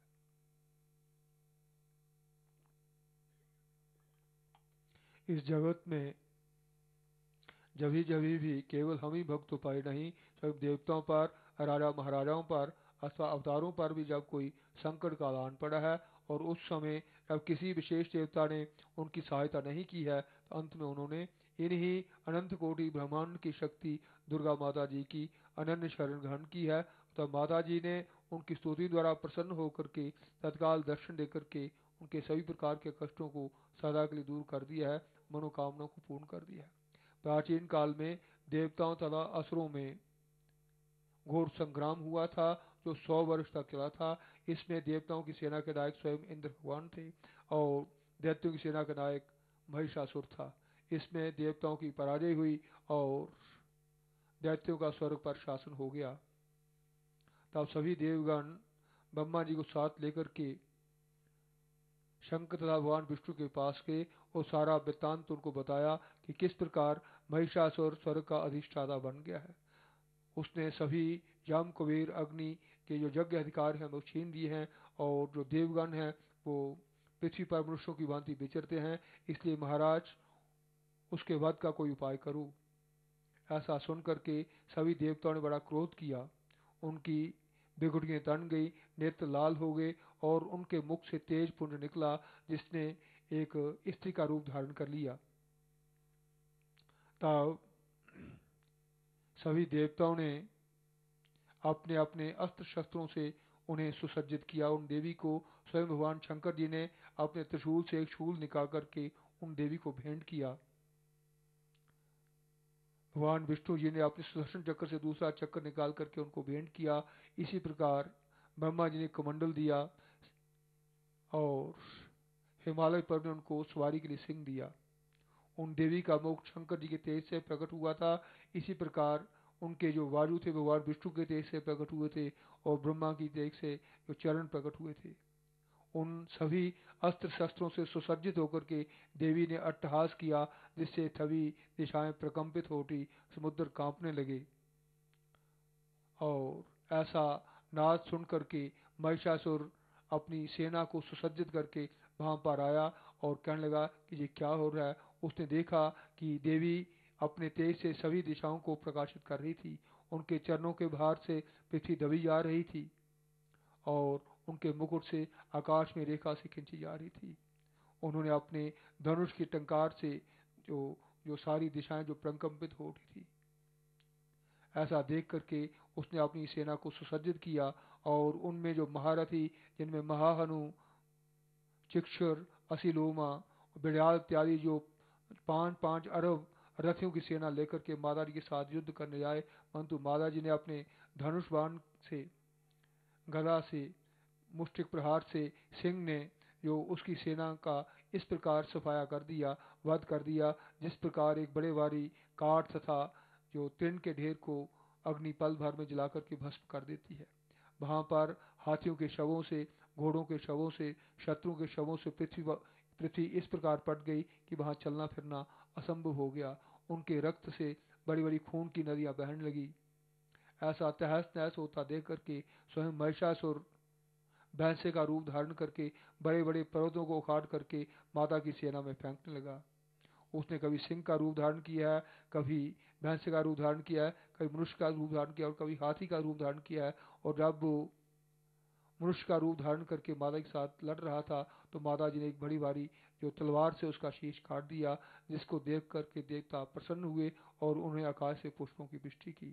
इस जगत में जभी जभी भी केवल हम ही भक्त उपाय नहीं, सब देवताओं पर, राजा महाराजाओं पर अथवा अवतारों पर भी जब कोई संकट का आन पड़ा है और उस समय जब किसी विशेष देवता ने उनकी सहायता नहीं की है तो अंत में उन्होंने इन्हीं अनंत कोटि ब्रह्मांड की शक्ति दुर्गा माता जी की अनन्य शरण ग्रहण की है। तो माता जी ने उनकी स्तुति द्वारा प्रसन्न होकर के तत्काल दर्शन देकर के उनके सभी प्रकार के कष्टों को सदा के लिए दूर कर दिया है, मनोकामना को पूर्ण कर दिया है। प्राचीन काल में देवताओं तथा असुरों में घोर संग्राम हुआ था जो सौ वर्ष तक चला था। इसमें देवताओं की सेना के नायक स्वयं इंद्र भगवान थे और दैत्यों की सेना का नायक महिषासुर था। इसमें देवताओं की पराजय हुई और दैत्यों का स्वर्ग पर शासन हो गया। तब सभी देवगण ब्रह्मा जी को साथ लेकर के शंकर तथा भगवान विष्णु के पास गए और सारा वृत्तांत उनको बताया कि किस प्रकार महिषासुर स्वर्ग का अधिष्ठाता बन गया है। उसने सभी यम कुबेर अग्नि के जो यज्ञ अधिकार हैं वो छीन दिए हैं और जो देवगण हैं वो पृथ्वी पर मनुष्यों की भांति विचरते हैं, इसलिए महाराज उसके वध का कोई उपाय करो। ऐसा सुनकर के सभी देवताओं ने बड़ा क्रोध किया, उनकी बिगुड़ियां तन गई, नेत्र लाल हो गए और उनके मुख से तेज पुंज निकला जिसने एक स्त्री का रूप धारण कर लिया। तब सभी देवताओं ने अपने अपने अस्त्र शस्त्रों से उन्हें सुसज्जित किया। उन देवी को स्वयं भगवान शंकर जी ने अपने त्रिशूल से एक शूल निकाल करके उन देवी को भेंट किया। भगवान विष्णु जी ने अपने सुदर्शन चक्र से दूसरा चक्र निकाल करके उनको भेंट किया। इसी प्रकार ब्रह्मा जी ने कमंडल दिया और हिमालय पर्वत ने उनको सवारी के लिए सिंह दिया। उन देवी का मुख शंकर जी के तेज से प्रकट हुआ था। इसी प्रकार उनके जो वायु थे भगवान विष्णु के तेज से प्रकट हुए थे और ब्रह्मा की तेज से जो चरण प्रकट हुए थे। उन सभी अस्त्र शस्त्रों से सुसज्जित होकर के देवी ने अट्टहास किया, जिससे सभी दिशाएं प्रकंपित हो उठी, समुद्र कांपने लगे। और ऐसा नाद सुन करके महिषासुर अपनी सेना को सुसज्जित करके वहां पर आया और कहने लगा कि ये क्या हो रहा है। उसने देखा कि देवी अपने तेज से सभी दिशाओं को प्रकाशित कर रही थी। उनके चरणों के भार से पृथ्वी दबी जा रही थी और उनके मुकुट से आकाश में रेखा से खींची जा रही थी। उन्होंने अपने धनुष की टंकार से जो जो सारी दिशाएं जो प्रकंपित हो उठी थी। ऐसा देख करके उसने अपनी सेना को सुसज्जित किया और उनमें जो महारथी, जिनमें महाहनु, चिक्षुर, असिलोमा, बिड़ाल इत्यादि जो पांच पांच अरब रथियों की सेना लेकर के माता जी के साथ युद्ध करने आए, परंतु माता जी ने अपने धनुष बाण से, गदा से, मुष्टिक प्रहार से सिंह ने जो उसकी सेना का इस प्रकार सफाया कर दिया, वध कर दिया, जिस प्रकार एक बड़े भारी काठ तथा जो तृण के ढेर को अग्नि पल भर में जलाकर के भस्म कर देती है। वहां पर हाथियों के शवों से, घोड़ों के शवों से, शत्रुओं के शवों से पृथ्वी पृथ्वी इस प्रकार पट गई कि वहां चलना फिरना असंभव हो गया। उनके रक्त से बड़ी बड़ी खून की नदियां बहने लगी। ऐसा तहस नहस होता देख करके स्वयं महिषासुर भैंसे का रूप धारण करके बड़े बड़े पर्वतों को उखाड़ करके माता की सेना में फेंकने लगा। उसने कभी सिंह का रूप धारण किया है, कभी भैंसे का रूप धारण किया है, कभी मनुष्य का रूप धारण किया और कभी हाथी का रूप धारण किया है। और जब वो मनुष्य का रूप धारण करके माता के साथ लड़ रहा था तो माता जी ने एक बड़ी भारी जो तलवार से उसका शीश काट दिया, जिसको देख करके देवता प्रसन्न हुए और उन्हें आकाश से पुष्पों की वृष्टि की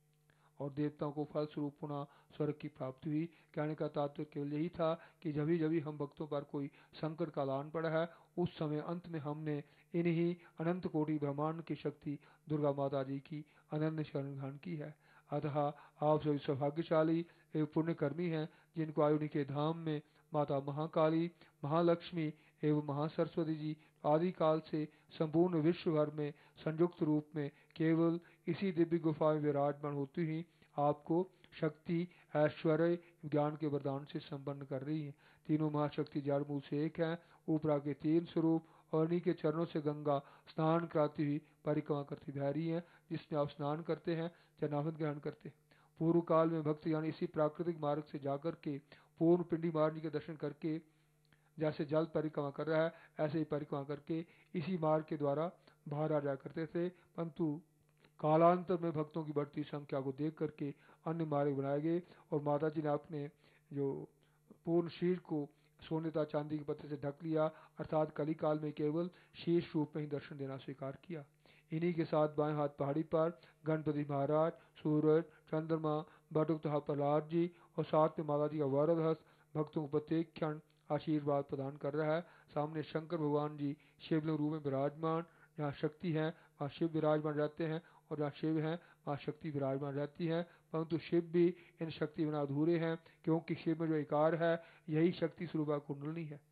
और देवताओं को फल स्वरूप पुनः स्वर्ग की प्राप्ति हुई। कहने का तात्पर्य केवल यही था कि जब भी जब भी हम भक्तों पर कोई संकट का लान पड़ा है, उस समय अंत में हमने इन्हीं अनंत कोटि ब्रह्मांड की शक्ति दुर्गा माता जी की अनन्य शरण ग्रहण की है। अतः आप सभी सौभाग्यशाली एवं पुण्यकर्मी हैं, जिनको आयुनि के धाम में माता महाकाली, महालक्ष्मी एवं महासरस्वती जी आदि काल से संपूर्ण विश्व भर में संयुक्त रूप में केवल इसी दिव्य गुफा में विराजमान होती ही आपको शक्ति, ऐश्वर्य, ज्ञान के वरदान से संपन्न कर रही है। तीनों महाशक्ति जड़ मूल से एक है, ऊपरा के तीन स्वरूप और इन्हीं के चरणों से गंगा स्नान कराती हुई परिक्रमा करती बह रही है, जिसमें आप स्नान करते हैं, जनावत ग्रहण करते हैं। पूर्व काल में भक्त यानी इसी प्राकृतिक मार्ग से जाकर के पूर्ण पिंडी महाराज जी के दर्शन करके जैसे जल परिक्रमा कर रहा है, ऐसे ही परिक्रमा करके इसी मार्ग के द्वारा बाहर आ जाया करते थे। परंतु कालांतर में भक्तों की बढ़ती संख्या को देख करके अन्य मार्ग बनाए गए और माता जी ने अपने जो पूर्ण शरीर को सोने तथा चांदी के पत्थर से ढक लिया, अर्थात कली काल में केवल शीर्ष रूप में ही दर्शन देना स्वीकार किया। इन्हीं के साथ बाएं हाथ पहाड़ी पर गणपति महाराज, सूरज, चंद्रमा, बटुक तथा प्रहलाद जी और साथ में माता जी का वरद हस्त भक्तों को प्रत्येक क्षण आशीर्वाद प्रदान कर रहा है। सामने शंकर भगवान जी शिवलिंग रूप में विराजमान, जहाँ शक्ति है वहाँ शिव विराजमान रहते हैं और जहाँ शिव है वहाँ शक्ति विराजमान रहती है। परंतु शिव भी इन शक्ति बिना अधूरे हैं, क्योंकि शिव में जो इकार है यही शक्ति स्वरूपा कुंडलनी है।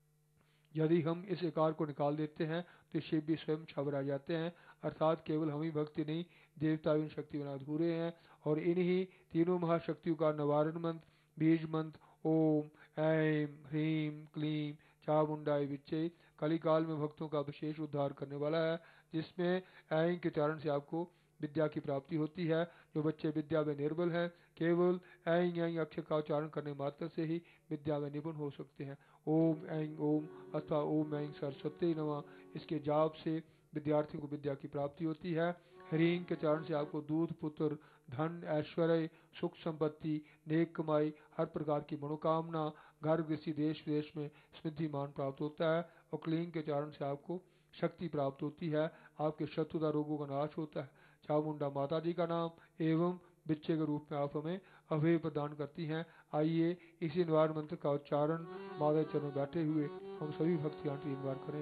यदि हम इस इकार को निकाल देते हैं तो शिव भी स्वयं छावर आ जाते हैं, अर्थात केवल हम ही भक्ति नहीं, देवता भी इन शक्ति बिना अधूरे हैं और इन्हीं तीनों महाशक्तियों का निवारण मंत्र, बीज मंत्र ओम ऐं ह्रीं क्लीं चामुंडाय विच्चे कलिकाल में भक्तों का विशेष उद्धार करने वाला है, जिसमें ऐं के चरण से आपको विद्या की प्राप्ति होती है। जो बच्चे विद्या में निर्बल हैं, केवल ऐं ऐं अक्षर का उच्चारण करने मात्र से ही विद्या में निपुण हो सकते हैं। ओम ऐं ओम अथवा ओम ऐं सरस्वती नमः, इसके जाप से विद्यार्थियों को विद्या की प्राप्ति होती है। ह्रीं के चरण से आपको दूध, पुत्र, धन, ऐश्वर्य, सुख संपत्ति, नेक कमाई, हर प्रकार की मनोकामना, घर गृहस्थी, देश विदेश में समृद्धि मान प्राप्त होता है। और क्लीं के चरण से आपको शक्ति प्राप्त होती है, आपके शत्रुता रोगों का नाश होता है। चामुंडा माता जी का नाम एवं बिच्छे के रूप में आप हमें अभय प्रदान करती हैं। आइए इसी निवारण मंत्र का उच्चारण माता चरण में बैठे हुए हम सभी भक्तियां तीन बार करें।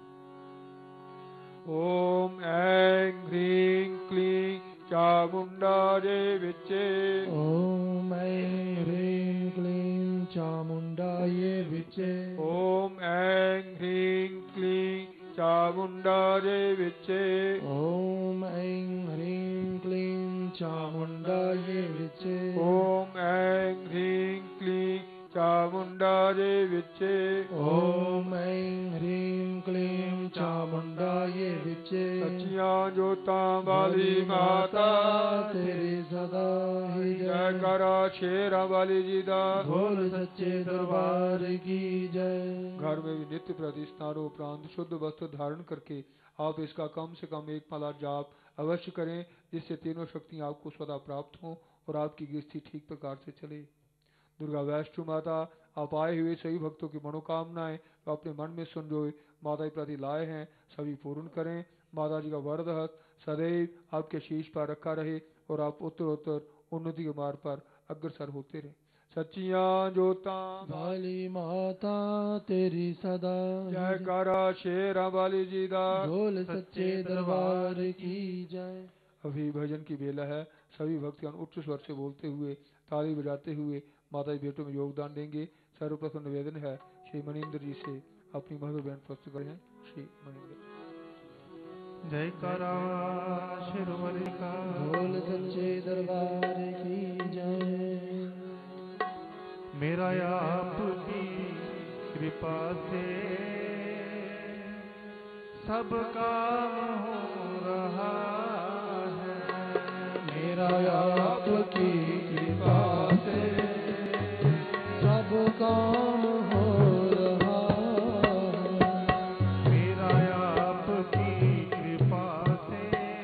ओम ऐं ह्रीं क्लीं चामुंडाय विच्चे ओम ऐं ह्रीं क्लीं चामुंडाय विच्चे ओम ऐं ह्रीं क्लीं चामुंडाय विच्चे ओम ऐं ह्रीं क्लीं चामुंडाय विच्चे ओम ऐं ह्रीं क्लीं चामुंडाय विच्चे ओम ऐं ह्रीं क्लीं चामुंडाय विच्चे सच्चियां जोतां वाली माता तेरी सदा ही जय। जयकारा शेरा वाली जी दा बोल सच्चे दरबार की जय। घर में भी नित्य प्रति स्नानों उपरांत शुद्ध वस्त्र धारण करके आप इसका कम से कम एक माला जाप अवश्य करें, जिससे तीनों शक्तियां आपको सदा प्राप्त हों और आपकी गृहस्थी ठीक प्रकार से चले। दुर्गा वैष्णो माता आप आए हुए सभी भक्तों की मनोकामनाएं तो अपने मन में संजोए माता के प्रति लाए हैं, सभी पूर्ण करें। माता जी का वरद हस्त सदैव आपके शीश पर रखा रहे और आप उत्तरोत्तर उन्नति के मार्ग पर अग्रसर होते रहे। सच्चियां जोतां वाली माता तेरी सदा जयकारा शेरा वाली जी दा बोल सच्चे दरबार की जय। अभी भजन की बेला है, सभी भक्तगण उच्च स्वर से बोलते हुए ताली बजाते हुए माता जी बेटों में योगदान देंगे। सर्वप्रथम निवेदन है श्री मनिंद्र जी से अपनी मधुर बहन प्रस्तुत करें। श्री मनिंद्र। जयकारा शिरोमणि का बोल सच्चे दरबार की जय। मेरा आपकी कृपा से सब काम हो रहा है। मेरा आपकी कृपा से सब काम हो रहा है। मेरा आपकी कृपा से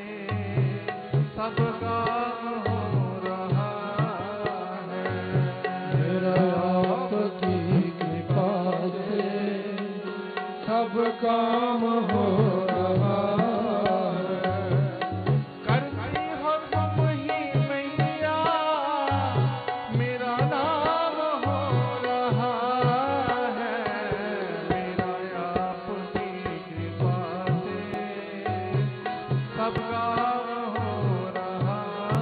सब काम हो रहा है। मेरा आपकी कृपा से सब काम हो रहा है। करती हो तुम ही मैया, मेरा नाम हो रहा है। मेरा आपकी कृपा से सब काम हो रहा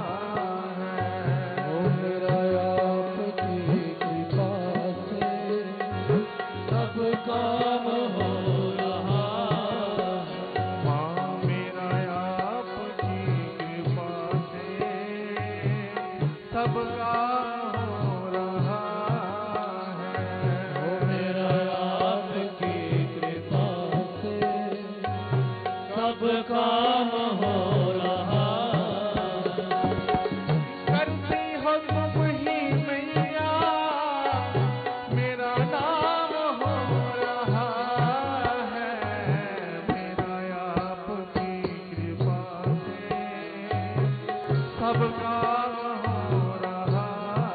है। ओ मेरा आपकी कृपा से सब काम हो रहा है। माँ मेरा आपकी कृपा से सब काम हो रहा है। ओ मेरा आपकी कृपा से सब काम हो रहा है। करती हो तुम ही मैया, मेरा नाम हो रहा है। मेरा आपकी कृपा से सब काम हो रहा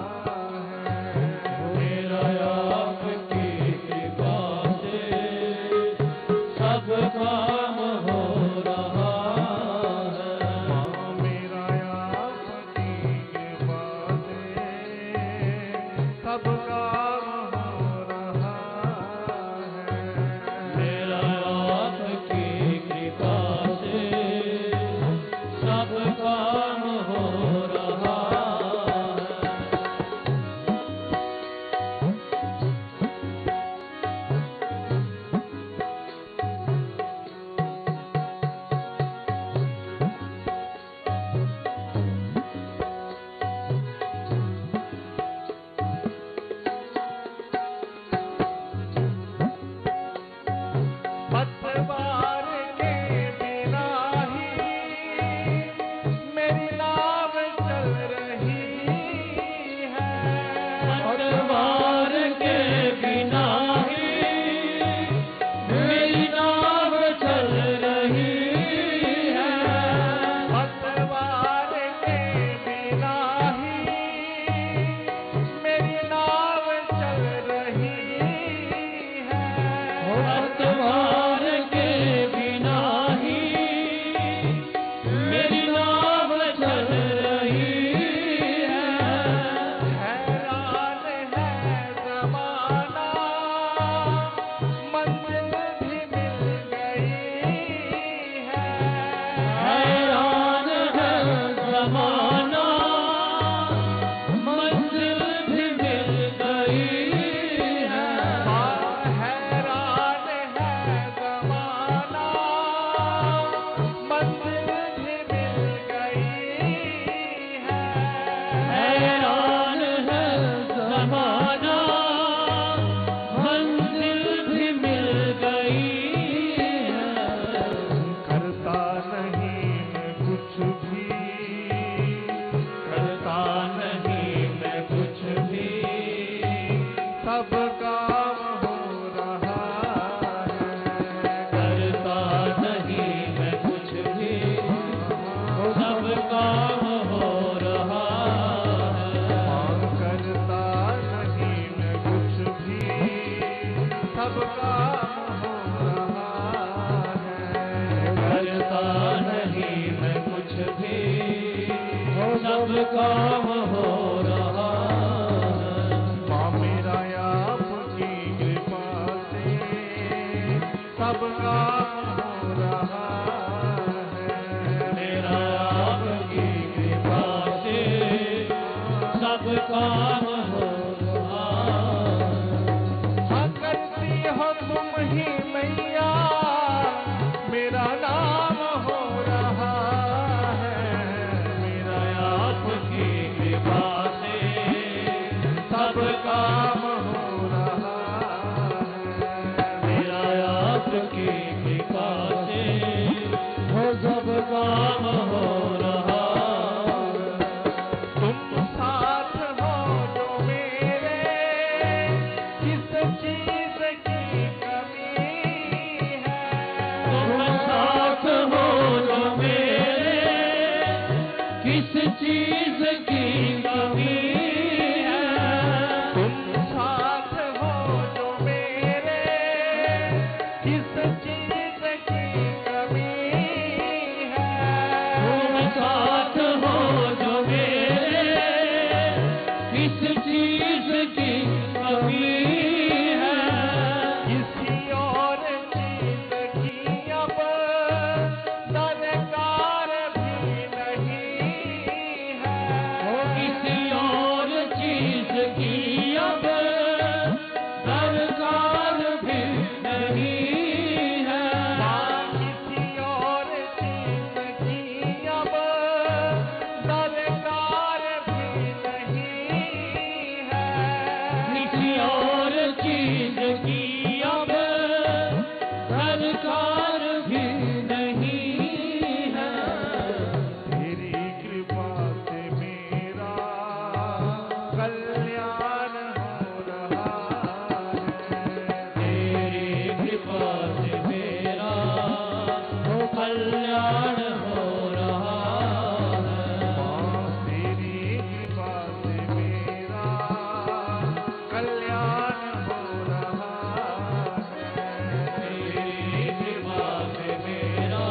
है। मेरा आपकी कृपा से सब काम हो रहा है। मेरा आपकी कृपा से सब काम हो रहा है। मेरा आपकी कृपा से सब काम हो रहा है। पतवार के बिना ही मेरी नाव चल रही है। पतवार के बिना ही मेरी नाव चल रही है। पतवार के बिना ही मेरी नाव चल रही है। हैरान है ज़माना मंजिल भी मिल गई है। हैरान है ज़माना मंजिल भी मिल गई है। हैरान है ज़माना मंजिल भी मिल गई है। हैरान है ज़माना मंजिल भी मिल गई है। करता नहीं मैं कुछ भी, करता नहीं मैं कुछ भी, सब काम हो रहा है। करता नहीं मैं कुछ भी, सब काम हो रहा है। करता नहीं मैं कुछ भी, सब काम हो रहा है। करता नहीं मैं कुछ भी, सब काम हो रहा है। माँ मेरा आपकी कृपा से सब काम हो रहा है। मेरा आपकी कृपा से सब काम हो रहा है। हाँ करती हो तुम ही मैया, मेरा नाम हो रहा है। मेरा आपकी कृपा से सब काम हो रहा है। मेरा आपकी कृपा से हो सब काम हो रहा है। तुम साथ हो जो मेरे, किस चीज की कमी है। तुम साथ हो जो मेरे, किस चीज की कमी है। तुम साथ हो जो मेरे, किस चीज की कमी है। तुम साथ हो जो मेरे, किस चीज की कमी है। किसी और चीज की अब दरकार भी नहीं है। किसी और चीज की अब दरकार भी नहीं है। किसी और चीज की अब दरकार भी नहीं है। किसी और चीज की अब दरकार भी नहीं है। तेरी कृपा से मेरा कल्याण हो रहा है। तेरी कृपा से मेरा कल्याण हो रहा है। तेरी कृपा से मेरा कल्याण हो रहा है। तेरी कृपा से मेरा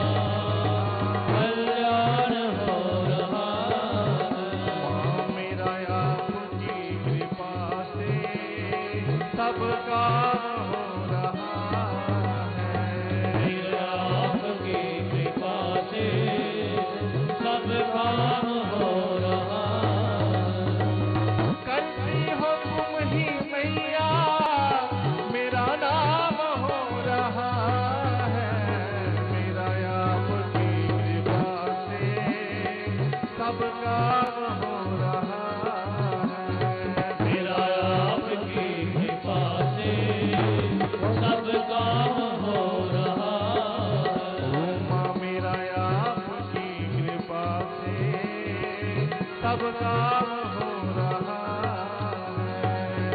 कल्याण हो रहा है। मेरा आपकी कृपा से सब काम हो रहा है। मेरा आपकी कृपा से सब काम हो रहा है। करती हो तुम ही मैया, मेरा नाम हो रहा है। मेरा आपकी कृपा से सब काम हो रहा है। मेरा आपकी कृपा से सब काम हो रहा है। ओ माँ मेरा आपकी कृपा से सब काम हो रहा है।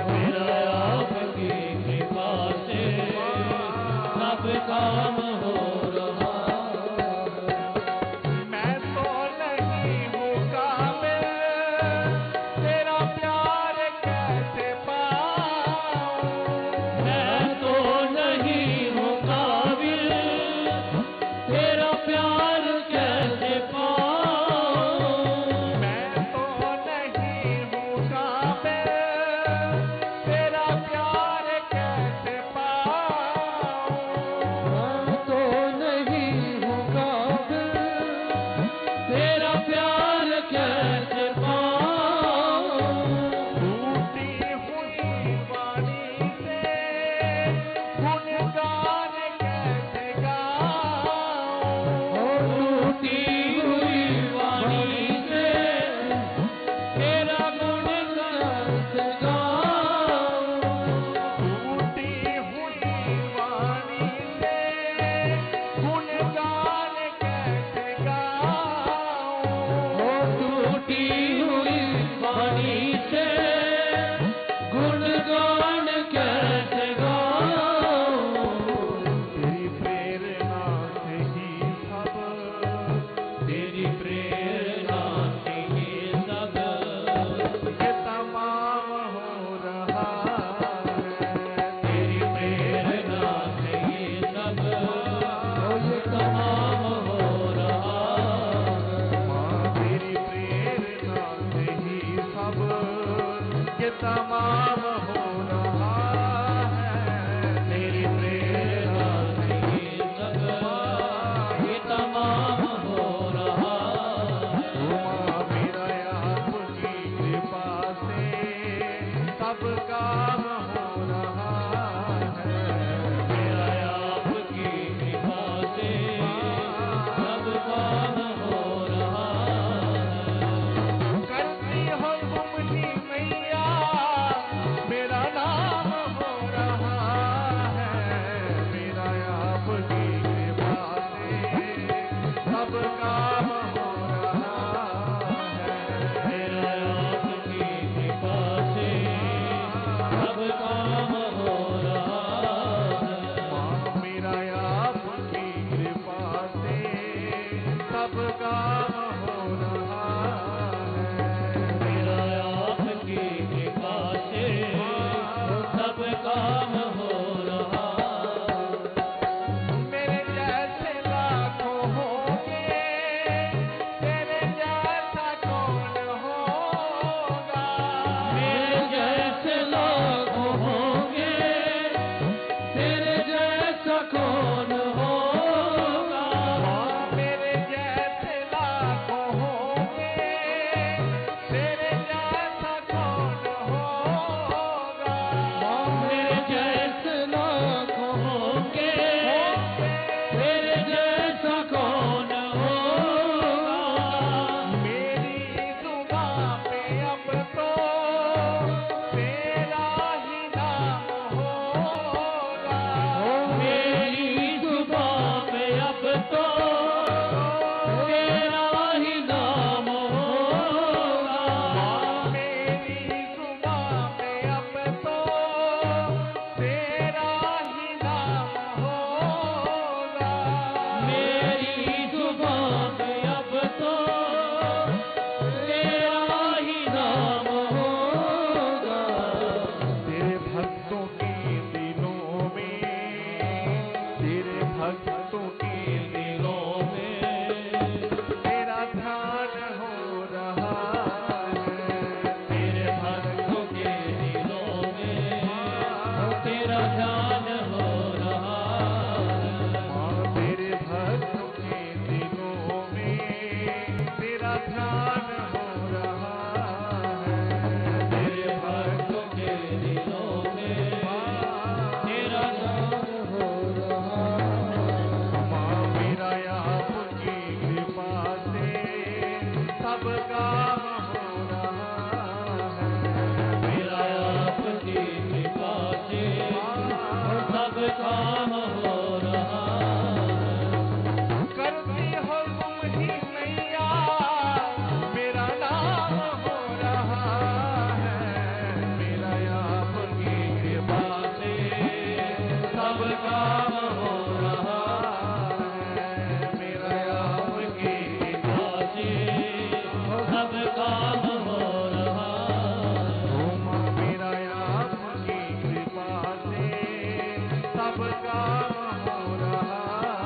काम हो रहा है, तेरी प्रेरणा से ये सब ये तमाम हो रहा है। उमा मेरा आपकी कृपा से सब काम हो रहा है, मेरा आपकी कृपा से सब काम हो रहा है। करती हो तुम ही मैया मेरा नाम हो रहा है, मेरा आपकी कृपा से सब काम हो रहा है, मेरा आपकी कृपा से सब काम हो रहा है। माँ मेरा आपकी कृपा से सब काम हो रहा है, मेरा आपकी कृपा से सब काम हो रहा है। मेरे जैसे लाखों होंगे, तेरे जैसा कौन होगा, मेरे जैसे लाखों होंगे, तेरे जैसा कौन होगा। मेरे जैसे लाखों होंगे, तेरे जैसा कौन होगा, मेरे जैसे लाखों होंगे, तेरे जैसा कौन होगा। मेरी जुबां पे अब तो तेरा ही नाम होगा, मेरी जुबां पे अब तो तेरा ही नाम होगा। मेरी जुबां पे अब तो तेरा ही नाम होगा, मेरी जुबां पे अब तो तेरा ही नाम होगा। तेरे भक्तों के दिलों में, तेरे भक्तों के दिलों में तेरा ध्यान हो रहा है, तेरे भक्तों के दिलों में तेरा ध्यान हो रहा है। माँ तेरे भक्तों के दिलों में तेरा ध्यान हो रहा है, तेरे भक्तों के दिलों में तेरा ध्यान हो रहा है। माँ मेरा आपकी कृपा से सब काम हो रहा है, मेरा आपकी कृपा से सब काम हो रहा है। करती हो तुम ही मैया मेरा नाम हो रहा है, मेरा आपकी कृपा से सब काम हो रहा है, मेरा आपकी कृपा से सब काम हो रहा है। माँ मेरा आपकी कृपा से सब काम हो रहा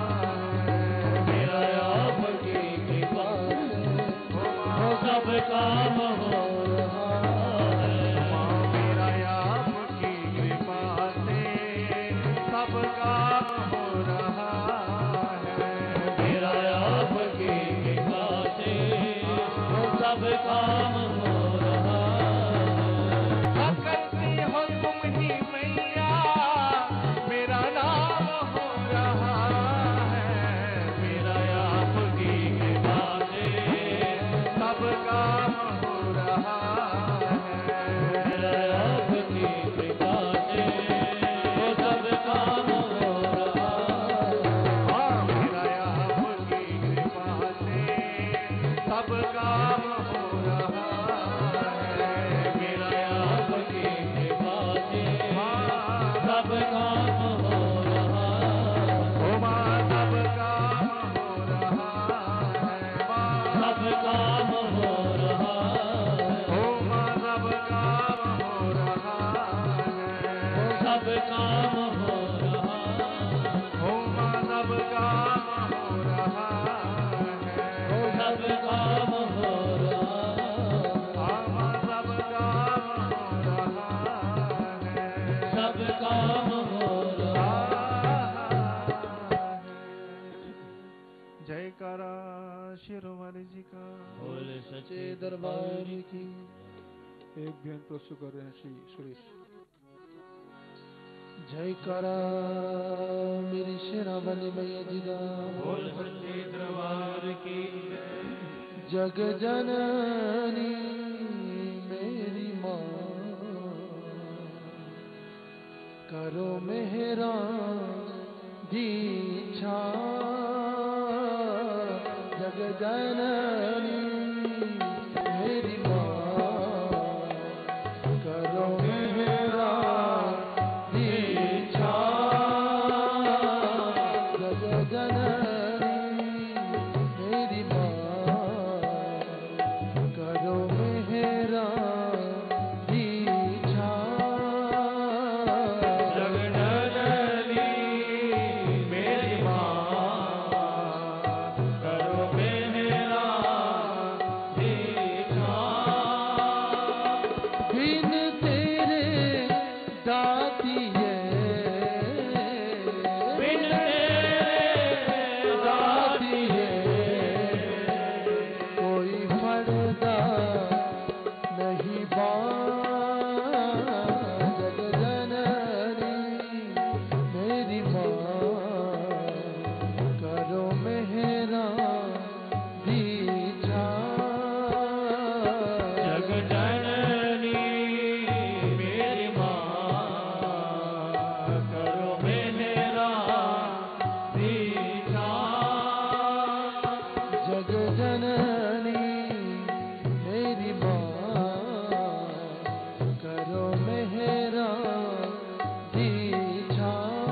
है, मेरा आपकी कृपा से सब काम हो रहा है। माँ मेरा आपकी कृपा से सब काम हो रहा है, मेरा आपकी कृपा से सब काम हो रहा है। करती हो तुम ही मैया मेरा नाम हो रहा है, मेरा आपकी कृपा से सब काम हो रहा है, मेरा आपकी कृपा से सब काम हो रहा है। हाँ मेरा आपकी कृपा से सब काम हो रहा है, मेरा आपकी कृपा से सब काम हो रहा है। ओ माँ सब काम हो रहा है, माँ सब काम हो रहा है। ओ माँ सब काम हो रहा है, सब काम हो रहा है। ओ माँ सब काम हो रहा है, सब काम हो रहा है। सब काम हो रहा। जयकारा शिरोमणि जी का। बोल सच्चे दरबार की। एक बेन प्रस्तुत कर रहे हैं श्री सुरेश। जयकारा मेरी शेरावाली मैया जी दा। बोल सच्चे दरबार की। जग जननी मेरी माँ करो मेहरा दीक्षा। जग जननी मेरी माँ करो मेहरा दीक्षा। जग जननी मेरी माँ करो मेहरा दीक्षा। जग जननी मेरी माँ करो मेरा दीक्षा। बिन तेरे दातिये बिन तेरे दातिये कोई फड़दा नहीं बाँ। जग जननी मेरी माँ करो मेहरा दीक्षा। जग जननी मेरी माँ करो मेरा दीक्षा। जग जननी मेरी माँ करो मेहरा दीक्षा।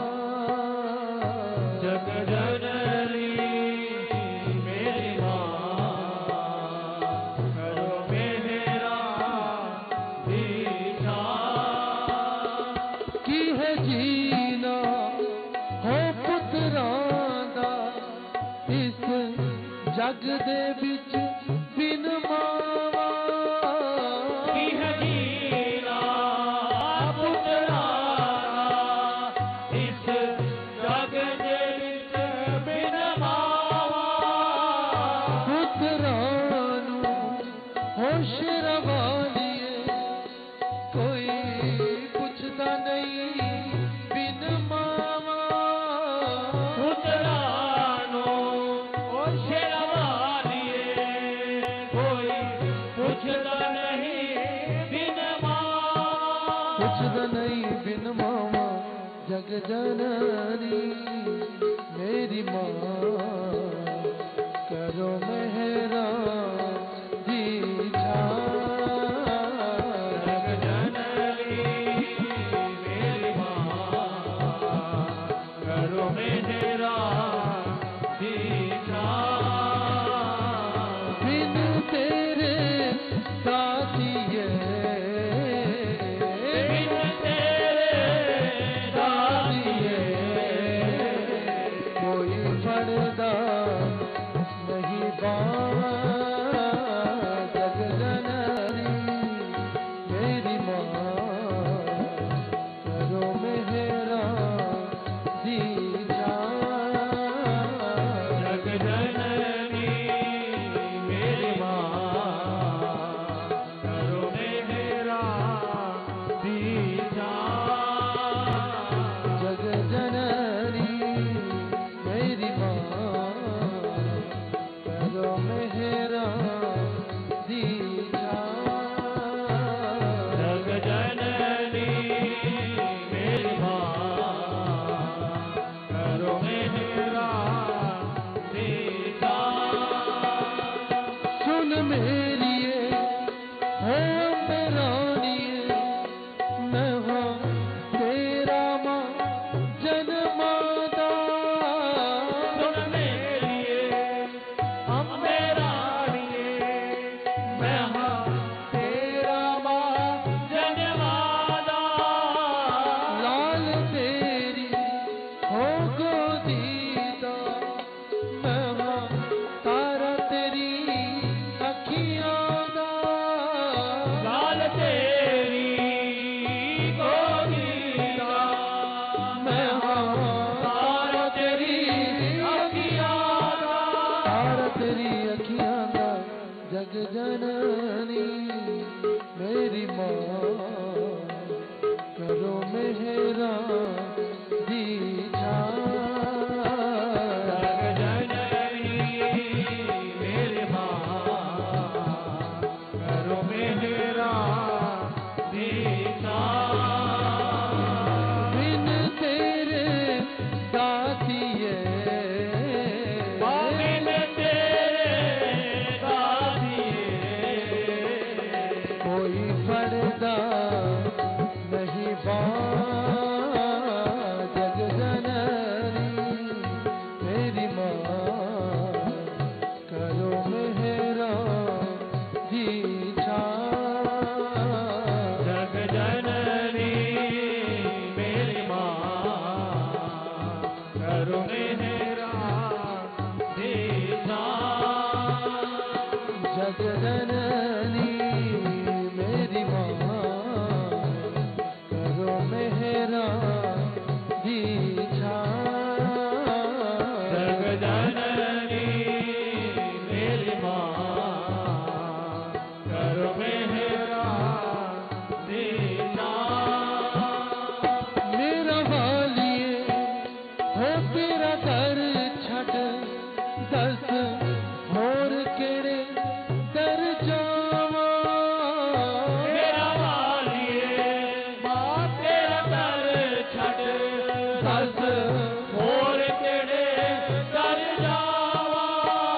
जग जननी मेरी माँ करो मेरा दीक्षा। की है जीना हो पुत्रां दा इस जग दे बिच बिन मावा। की है जीना पुत्रा इस जग दे विच बिन मावा। पुत्रां नू होश रवालिए कोई पुछदा नहीं बिन मावा। पुत्रा नो शेरवालिए कोई पुछदा नहीं बिन मावा। पुछदा नहीं बिन मावा। जग जननी मेरी माँ करो मेहरा दीक्षा। जग जननी मेरी माँ करो मेरा दीक्षा। बिन तेरे दातिये बिन तेरे दातिये कोई फड़दा नहीं बाँ। करो मेहरा दीछा जग जननी मेरी माँ करो मेहरा दीछा मेरा वालिए हो तेरा दर छट दस होर केड़े दर जावा मेरा वालिए माँ तेरा दर छट दस होर केड़े दर जावा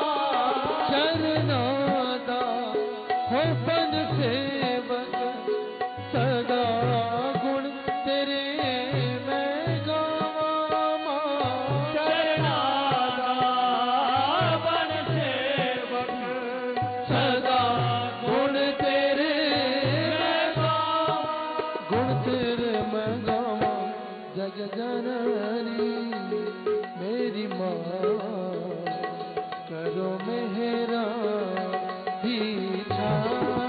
चरना दा हो बन सेवक सदा गुण तेरे मैं गावा माँ चरना दा बन सेवक सदा गुण तेरे मैं गावा गुण तेरे मैं गावा जग जननी मेरी माँ करो मेहरा दीछा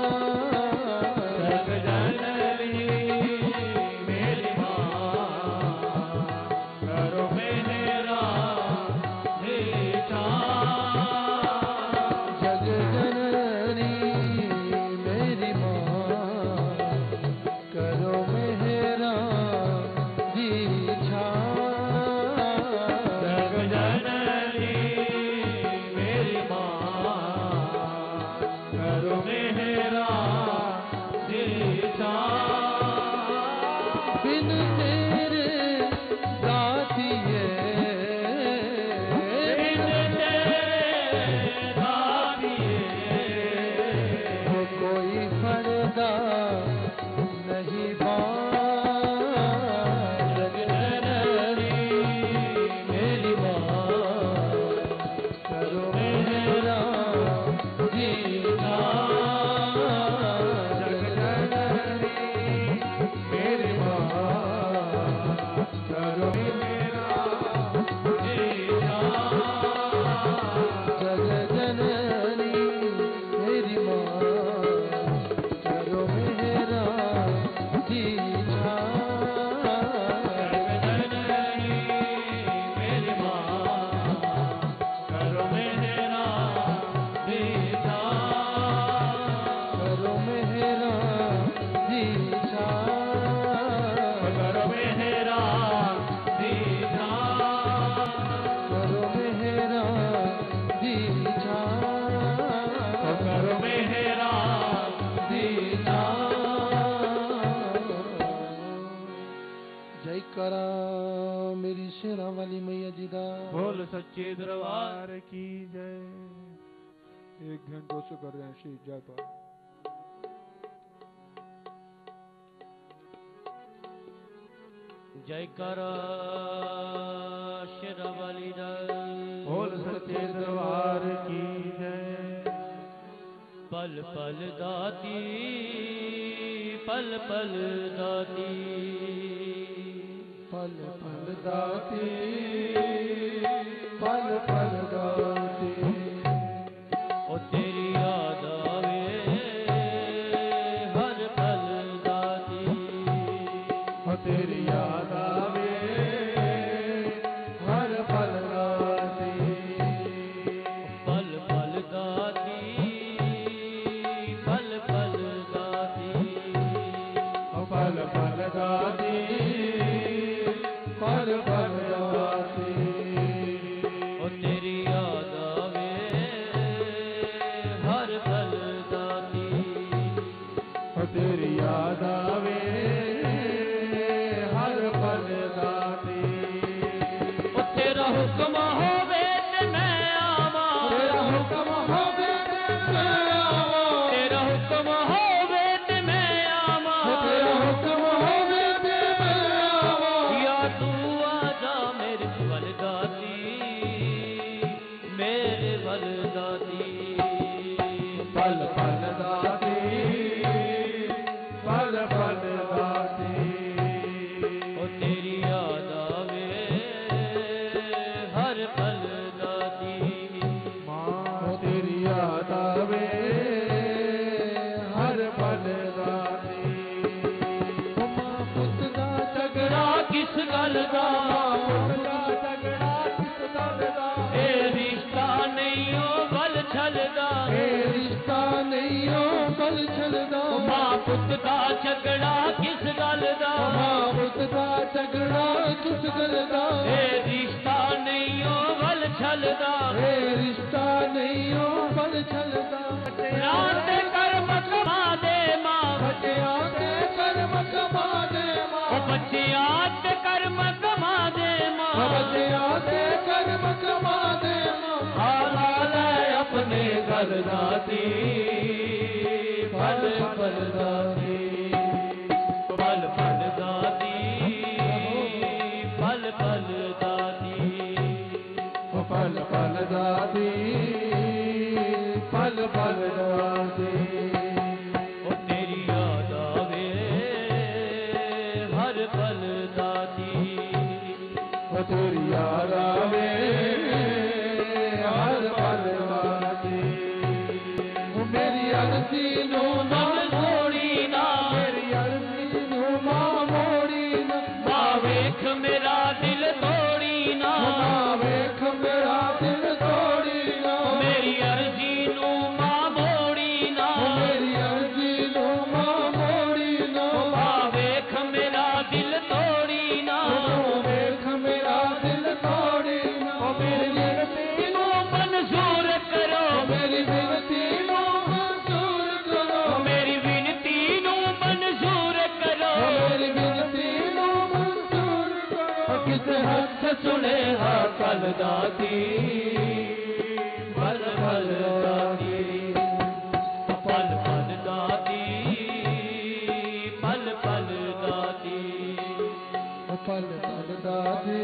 जग जननी मेरी माँ करो मेहरा दीछा जग जननी मेरी माँ करो मेहरा दीछा जग जननी मेरी माँ करो मेहरा दीछा बिन तेरे दातिए बिन तेरे दातिए हो कोई फरदा नहीं बात जग जननी मेरी माँ करो मेहरा दीछा जग जननी मेरी माँ करो मेरा दीछा जग जननी मेरी माँ करो मेहरा दीछा जग जननी मेरी माँ करो मेरा दीछा करो मेहरा दीछा करो मेरा दीछा करो मेहरा दीछा करो मेरा दीछा जय करा मेरी शेरा वाली मैया जी दा बोल सच्चे दरबार की जय। एक ध्यान दो सौ कर रहे हैं श्री जयपाल। जय कर शिरवली बोल सच्चे दरबार की जय। पल पल दाती पल पल दाती पल पल दाती पल पल दाती ओ तेरी याद आवे हर पल दाती हो तेरी याद आवे हर पल राती। पल पल दाती पल पल दाती हो पल पल दाती पल पल दाती। ओ तेरी याद आवे हर पल दाती हो तेरी याद आवे हर पल दाती। ओ तेरा हुक्म होवे ते मैं आवां तेरा हुक्म होवे ते मैं आवां। तेरा हुक्म होवे ते मैं आवां तेरा हुक्म होवे ते मैं आवां। या तू आ जा चलदा पुत दा झगड़ा किस गल दा ए रिश्ता नहीं ओ बल चलदा ए रिश्ता नहीं ओ बल चलदा मां पुत दा झगड़ा किस गल दा मां पुत दा झगड़ा किस गल दा ए रिश्ता नहीं ओ बल चलदा ए रिश्ता नहीं ओ बल चलदा रात कर्म कमा दे मां बच्चियां दे कर्म कमा दे मां ओ बच्चियां ते कर्म कमा दे मां बच्चियां दे कर्म कमा दे मां आला ले अपने घर दाती पल पल दाती पल पल दाती पल पल दाती पल पल दादी पल पल दादी ओ तेरी याद आवे हर पल दाती ओ तेरी याद आवे हर पल दादी ओ मेरी अर्जी नो ना छोड़ी ना मेरी अर्जी नो ना मोड़ी ना मां वेख मेरा दिल तोड़ी ना मां वेख मेरा दिल तोड़ी ना मेरी अर्जी नू मां मोड़ी ना मेरी अर्जी नो मां मोड़ी ना मां वेख मेरा दिल तोड़ी ना वेख मेरा दिल तोड़ी ना मेरी विनती नू मंजूर करो मेरी विनती नो मंजूर करो मेरी विनती नू मंजूर करो मेरी विनती नो मंजूर करो किस हथ सुने हा कल दाती पल पल दाती पल पल दाती पल पल दाती पल पल दादी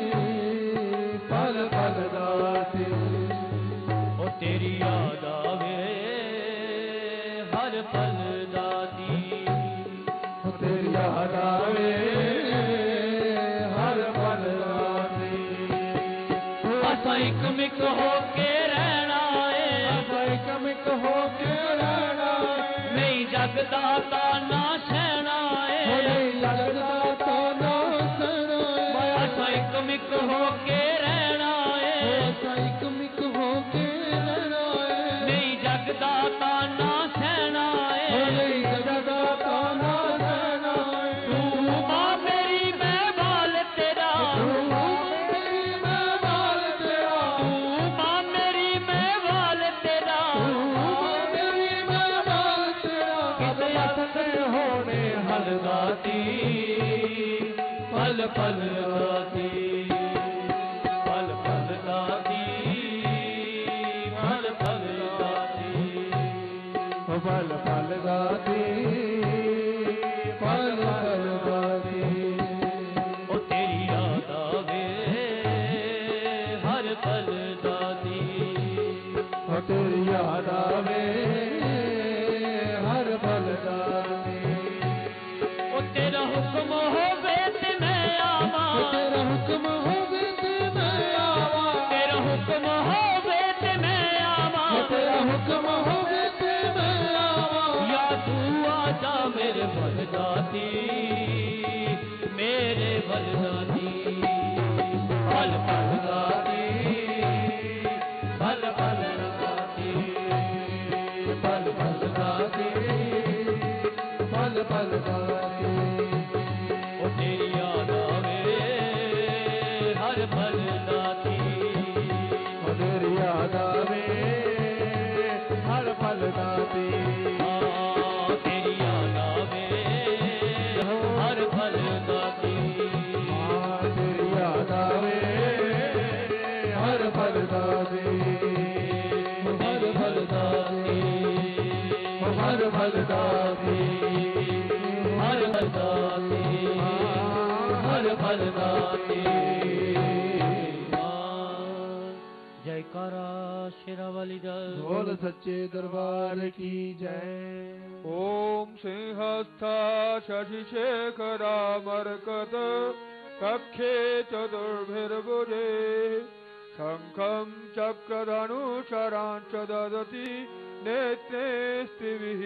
पल पल दादी ओ तेरी याद आवे हर पल दाती तेरी याद आवे हर पल दादी असां इक मिक हो के रहना है एक मिक हो के रहना नहीं जगदा ताना सहना है नहीं लगदा तो ना सना असां इक मिक हो के रहना है एक मिक हो के रहना नहीं जगदा ताना सहना है नहीं लगदा तो ना सना तू मां मेरी मैं बाल तेरा तू मेरी मैं बाल तेरा तू मां मेरी मैं बाल तेरा मेरी मैं बाल तेरा किस हथ होने हर दाती पल पल दाती पल पल दाती पल पल दाती पल पल दादी पल पल दादी ओ तेरी याद आवे हर पल दाती ओ तेरी याद आवे हर पल दादी ओ तेरा हुक्म होवे ते मैं आवा तेरा हुक्म होवे ते मैं आवा तेरा हुक्म होवे ते मैं आवा तेरा हुक्म होवे ते मैं आवा या तू आजा मेरे बलदाती मेरे बलदाती पल पल दाती पल पल दाती पल पल दादी पल पल दादी ओ तेरी याद आवे हर पल दाती ओ तेरी याद आवे हर पल दादी हाँ, तेरी याद आवे हर पल दाती हाँ, तेरी याद आवे हर पल दादी हर पल दाती हर पल दादी हर पल दाती हर पल दाती जयकारा शेरावाली दल बोल सच्चे दरबार की जय ओम सिंहस्था शशिशेखरा मरकत कक्षे चतुर्भिर्भुजे शंखं चक्रधनुशरांच ददति नेत्रे स्त्रिभिः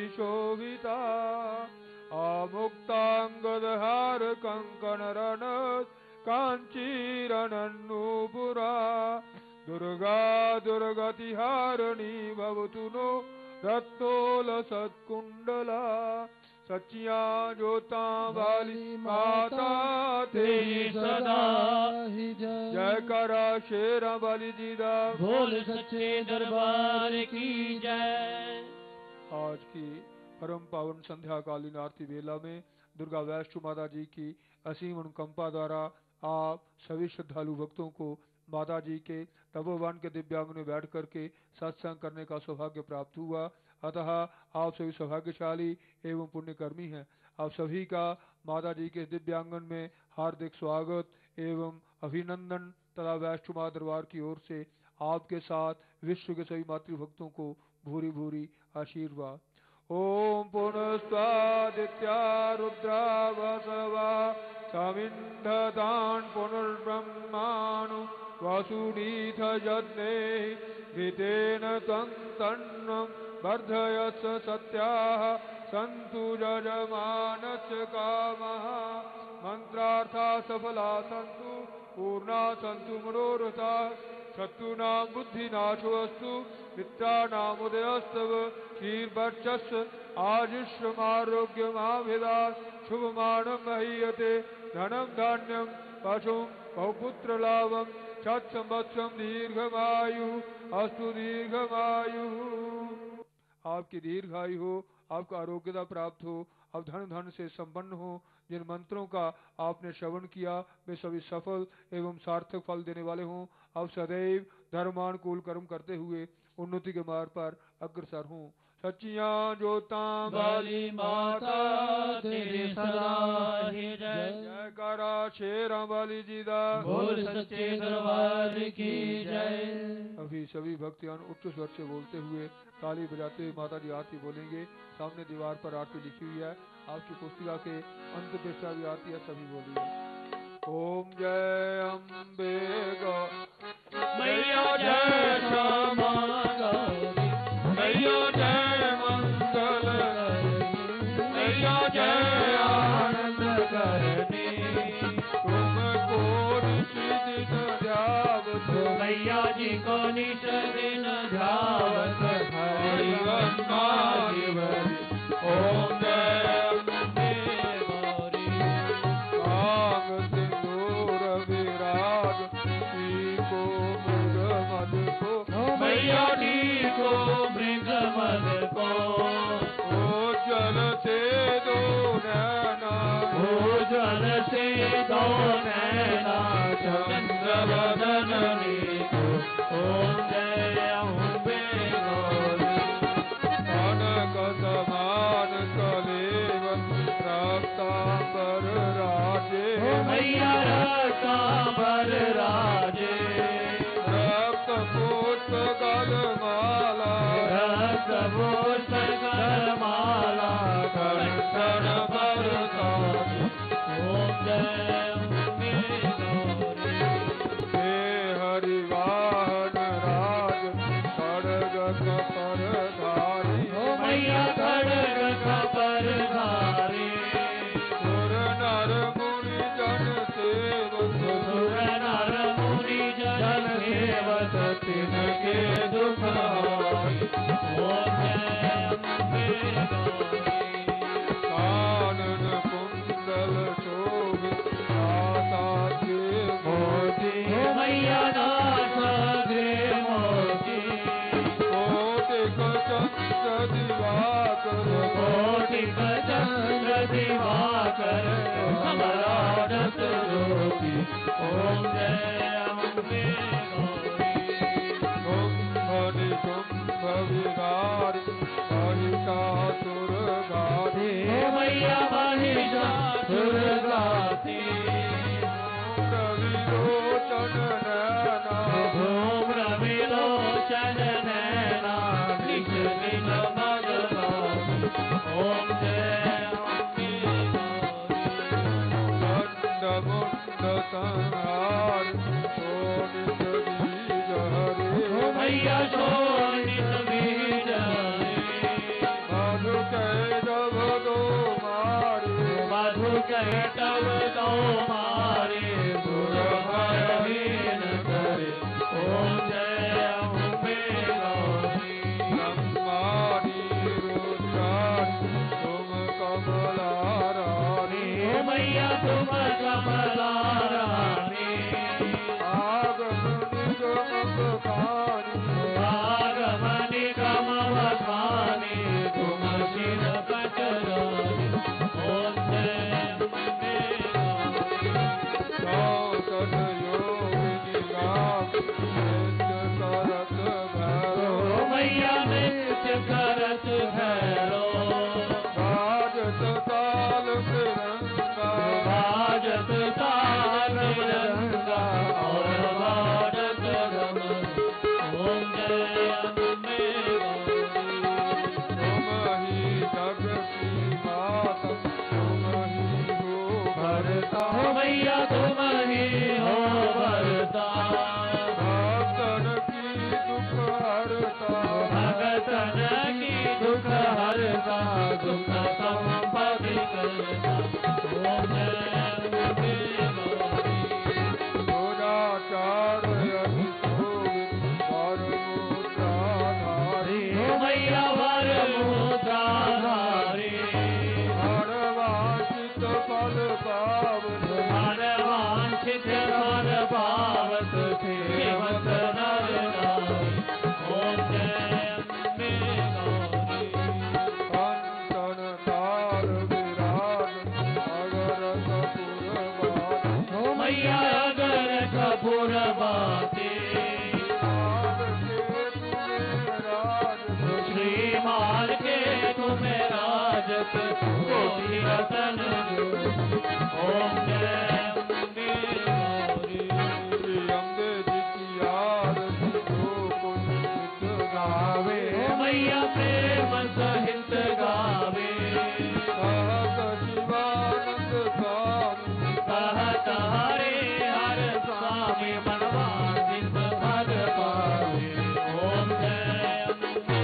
शोभिता आमुक्तांगदहार कंकणरण काञ्चीरनन्नूपुरा दुर्गा दुर्गतिहारिणी भवतु नो रत्नोलसत्कुण्डला सचिया जोता वाली माता तेरी सदा ही जय। जय करा शेरा वाली जी दा बोल सच्चे दरबार की जय। आज की परम पावन संध्या कालीन आरती वेला में दुर्गा वैष्णो माता जी की असीम अनुकंपा द्वारा आप सभी श्रद्धालु भक्तों को माता जी के तपोवन के दिव्यांग में बैठ करके सत्संग करने का सौभाग्य प्राप्त हुआ। अतः आप सभी सौभाग्यशाली एवं पुण्यकर्मी हैं। आप सभी का माता जी के दिव्यांगन में हार्दिक स्वागत एवं अभिनंदन तथा वैष्णो माता दरबार की ओर से आपके साथ विश्व के सभी मातृभक्तों को भूरी भूरी आशीर्वाद। ओम पुनस्वादित्या रुद्रा वसवा समिन्धतान् पुनर्ब्रह्माणु वसुनीथ यज्ञे घृतेन त्वं तन्नं वर्धयस सत्याः सन्तु यजमानस्य कामः मंत्रार्था सफला सन्तु पूर्णा सन्तु मनोरथाः शत्रूणां बुद्धिनाशोऽस्तु मित्राणाम् उदयस्तव क्षीरवर्चस्व आयुष्यमारोग्यमाभिधात् शुभमानं महीयते धनं धान्यं पशुं बहुपुत्रलाभं षट्संवत्सरं दीर्घमायु अस्तु दीर्घमायु। आपकी दीर्घायु हो, आपका आरोग्यता प्राप्त हो, आप धन धन से संपन्न हो। जिन मंत्रों का आपने श्रवण किया वे सभी सफल एवं सार्थक फल देने वाले हों। आप सदैव धर्मानुकूल कर्म करते हुए उन्नति के मार्ग पर अग्रसर हों। सच्चिया जोता वाली माता तेरी सदा ही जय। जय करा शेरा वाली जी दा बोल सच्चे दरबार की जय। अभी सभी भक्तियान उच्च स्वर से बोलते हुए ताली बजाते हुए माता जी आरती बोलेंगे। सामने दीवार पर आरती लिखी हुई है, आपकी पुस्तिका के अंत पृष्ठा भी आती है, सभी बोलिए। ओम जय अम्बे गौ मैया जय श्यामा गौरी मैया जय मंगल मैया जय आनंद करनी तुमको निश दिन ध्यावत मैया जी को निश दिन ध्यावत ओम जय अम्बे गौरी कांग सिंदूर विराज को मृग मद को मैया जी को मृग मद को ओ जल से दो नैना ओ जल से दो नैना चंद्र बदननी को ओम जय अम्बे गौरी कनक समान कलेव रक्तांबर राजे मैया रक्तांबर राजे रक्त पुष्प गलमाला रक्त पुष्प गलमाला कंठन बरसाती ओम जय अम्बे गौरी हे हरिवाहन राज खड़ग कपरधारी मैया खड़ग कपरधारी सुर नर मुनि जन सेवक सुर नर मुनि जन सेवक तिनके दुख हारी ओम जय अम्बे गौरी कानन कुंडल शोभित आशा के मोती मैया नाथ ग्रे मोती कोटिक चंद्र दिवाकर कोटिक चंद्र दिवाकर समराडत ज्योति ओम जय अम्बे गौरी कुंभनि कुंभ विहारी महिषासुर गाधी मैया महिषासुर गाती रविलोचन नैना धूम्र विलोचन नैना निज दिन मगवाती ओम जय अम्बे गौरी दंड मुंड संहार शोणित बीज हरे मैया शोणित बीज मधु कैरव दो मारे मधु कैटव दो मारे मैया नित्य करत भैरो बाजत ताल तिरंगा बाजत ताल तिरंगा और बाजत रमन ओम जय अम्बे तुम ही जग की माता तुम ही हो भरता मैया तुम ही हो भरता भक्तन की दुख हरता भगतन की दुख हरता दुख संपत्ति करता ओम जय अम्बे दुराचार यति शोभित परमोद्धाधारी मैया वर मुद्राधारी हरवांचित फल पावन वांछित फल पावत सेवत नर नारी ओम जय अम्बे गौरी अंतन ताल विराज अगर कपूरवासी मैया अगर कपूर बाती श्रीमाल के तुम्हें राजत कोटि रतन ओम जय अम्बे गौरी श्री अम्बे जी की आरती जो कुछ नित गावे मैया प्रेम सहित गावे कहत शिवानंद स्वामी कहत हरे हर स्वामी मनवांचित फल पावे ओम जय अम्बे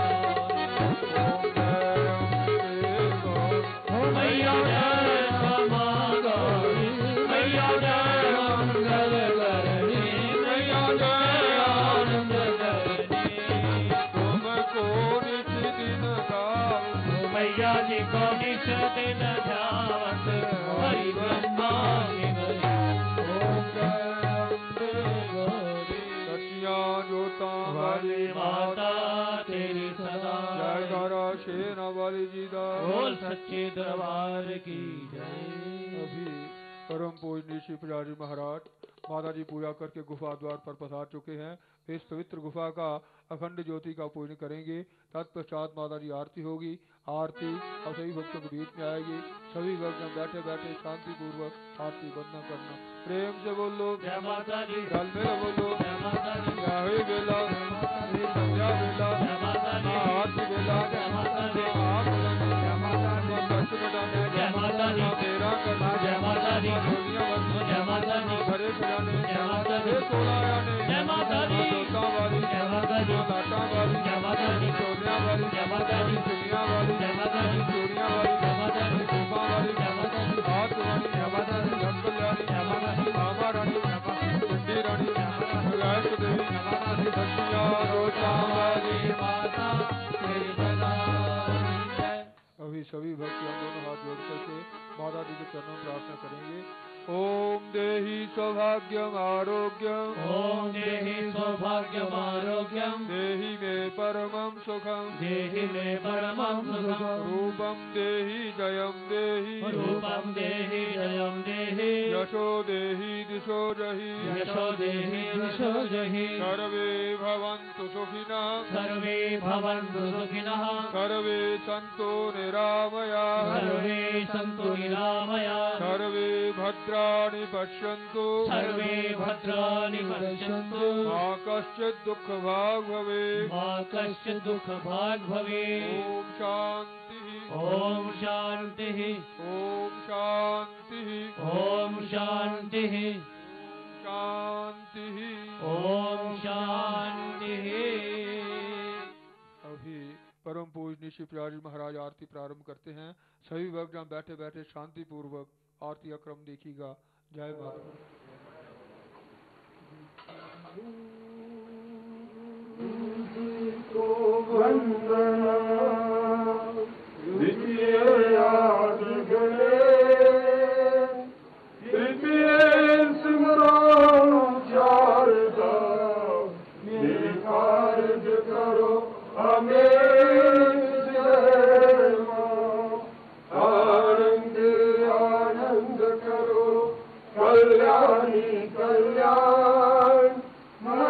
गौरी मैया जय क्षमा गौरी मैया जय मंगल करनी मैया जय आनंद करनी तुमको नित दिन गावे मैया जी को निश दिन ध्यावत हरि ब्रह्मा निगरी ओम जय अम्बे गौरी सचिया जोता वाली माता तेरी सदा जय करा शेर वाली जी दा बोल सच्चे दरबार की जय अभी परम पूजनीय श्री पुजारी महाराज माता जी पूजा करके गुफा द्वार पर पधार चुके हैं। इस पवित्र गुफा का अखंड ज्योति का पूजन करेंगे। तत्पश्चात माता जी आरती होगी। आरती और सभी भक्तों के बीच में आएगी। सभी भक्त बैठे बैठे शांति पूर्वक आरती बंदना करना। प्रेम से बोलो जय माता दी गल में बोलो जय माता दी जय बेला संध्या बेला जय माता दी आरती बेला जय माता दी आप जय माता दी दर्शन डाले जय माता दी तेरा करना जय माता दी दुनिया भर जय माता दी घरे पुराने जय माता दी सोना आने जय माता दी जोता वाली जय माता दी लाटा वाली जय माता दी सोनिया वाली जय माता दी दुनिया वाली जय माता दी चूड़िया वाली जय माता दी रूपा वाली जय माता दी हाथ वाली जय माता दी जग कल्याणी जय माता दी मामा रानी चंडी रानी गायक देवी सचिया रोचा वाली माता तेरी सदा जय अभी सभी भक्तियां दोनों हाथ जोड़ करके माता जी के चरणों में प्रार्थना करेंगे। ओम देहि सौभाग्यम आरोग्यम ओम देहि सौभाग्यम आरोग्यम देहि मे परमं सुखम देहि मे परमं सुखम रूपम देहि जयम देहि रूपम देहि जयम देहि यशो देहि दिशो जहि यशो देहि दिशो जहि सर्वे भवन्तु सुखिनः सर्वे भवन्तु सुखिनः सर्वे सन्तु निरामयाः सर्वे सन्तु निरामयाः सर्वे भद्राणि पश्यन्तु सर्वे भद्राणि पश्यन्तु मा कश्चित् दुःखभाग् भवेत् मा कश्चित् दुःखभाग् भवेत् ॐ शान्तिः ॐ शान्तिः ॐ शान्तिः ॐ शान्तिः शान्तिः ॐ शान्तिः अभी परम पूजनीय श्री पुजारी महाराज आरती प्रारंभ करते हैं। सभी भक्त जहाँ बैठे बैठे शांति पूर्वक आरती का क्रम देखिएगा। जय माता को वंदना द्वितीय याद गले तृतीय सिमरण चारदा मेरे कार्य करो हमें जय मां आनंद आनंद करो कल्याणी कल्याण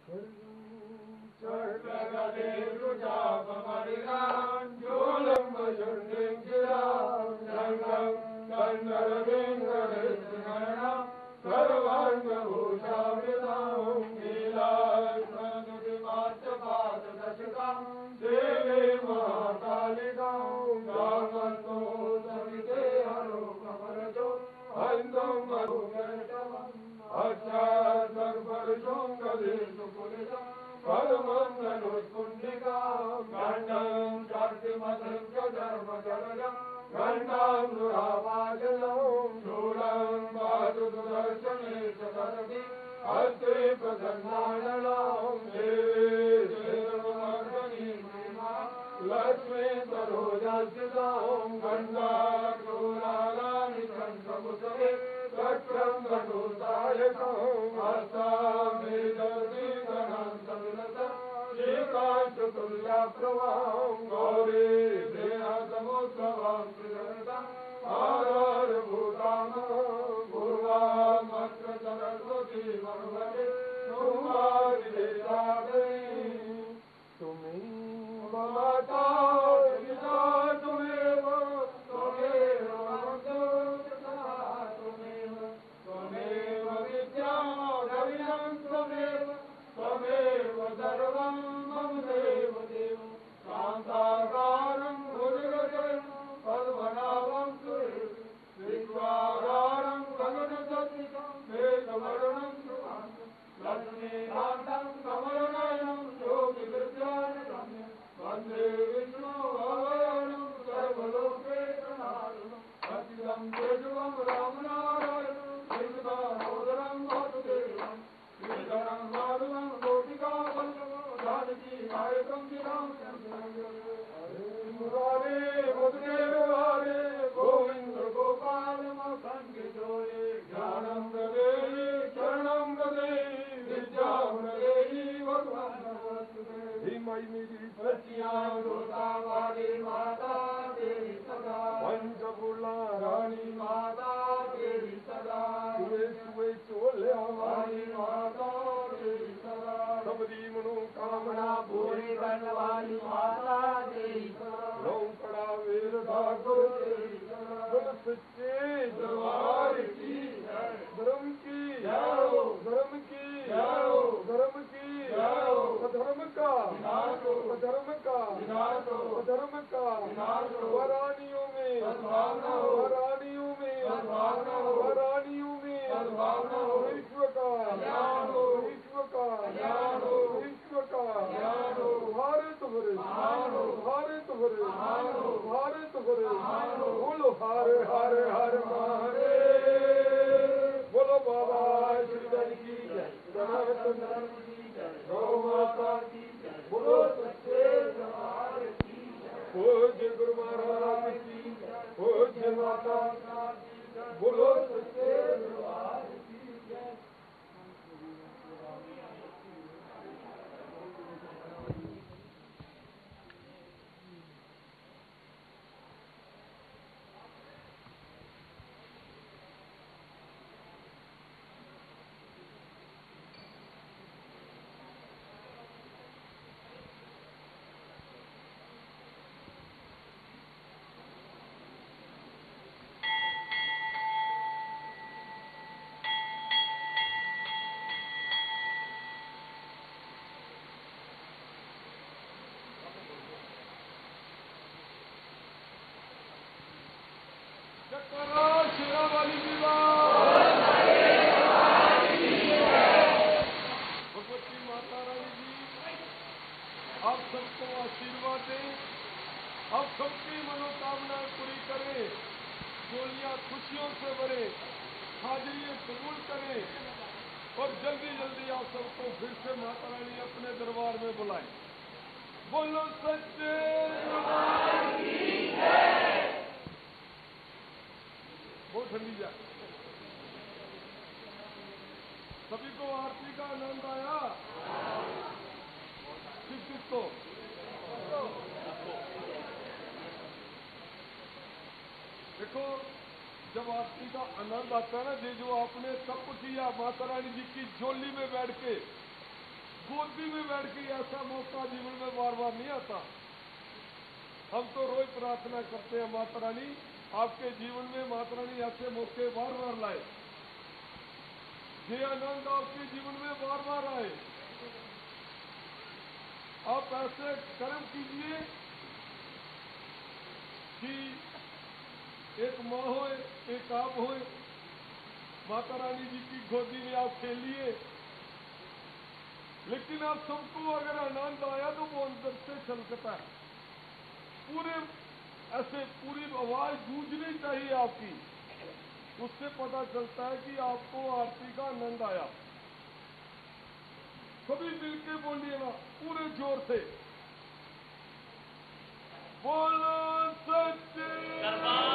आनंद आता है ना, ये जो आपने तप किया माता रानी जी की झोली में बैठ के, गोदी में बैठ के ऐसा मौका जीवन में बार बार नहीं आता। हम तो रोज प्रार्थना करते हैं माता रानी आपके जीवन में माता रानी ऐसे मौके बार बार लाए, ये आनंद आपके जीवन में बार बार आए। आप ऐसे कर्म कीजिए कि एक माँ होए, एक आप होए, माता रानी जी की गोदी में आप खेलिए, लेकिन आप सबको अगर आनंद आया तो वो अंदर से छलकता है। पूरे ऐसे पूरी आवाज गूंजनी चाहिए आपकी, उससे पता चलता है कि आपको आरती का आनंद आया। सभी मिलके बोलिए ना पूरे जोर से, बोलो सच्चे दरबार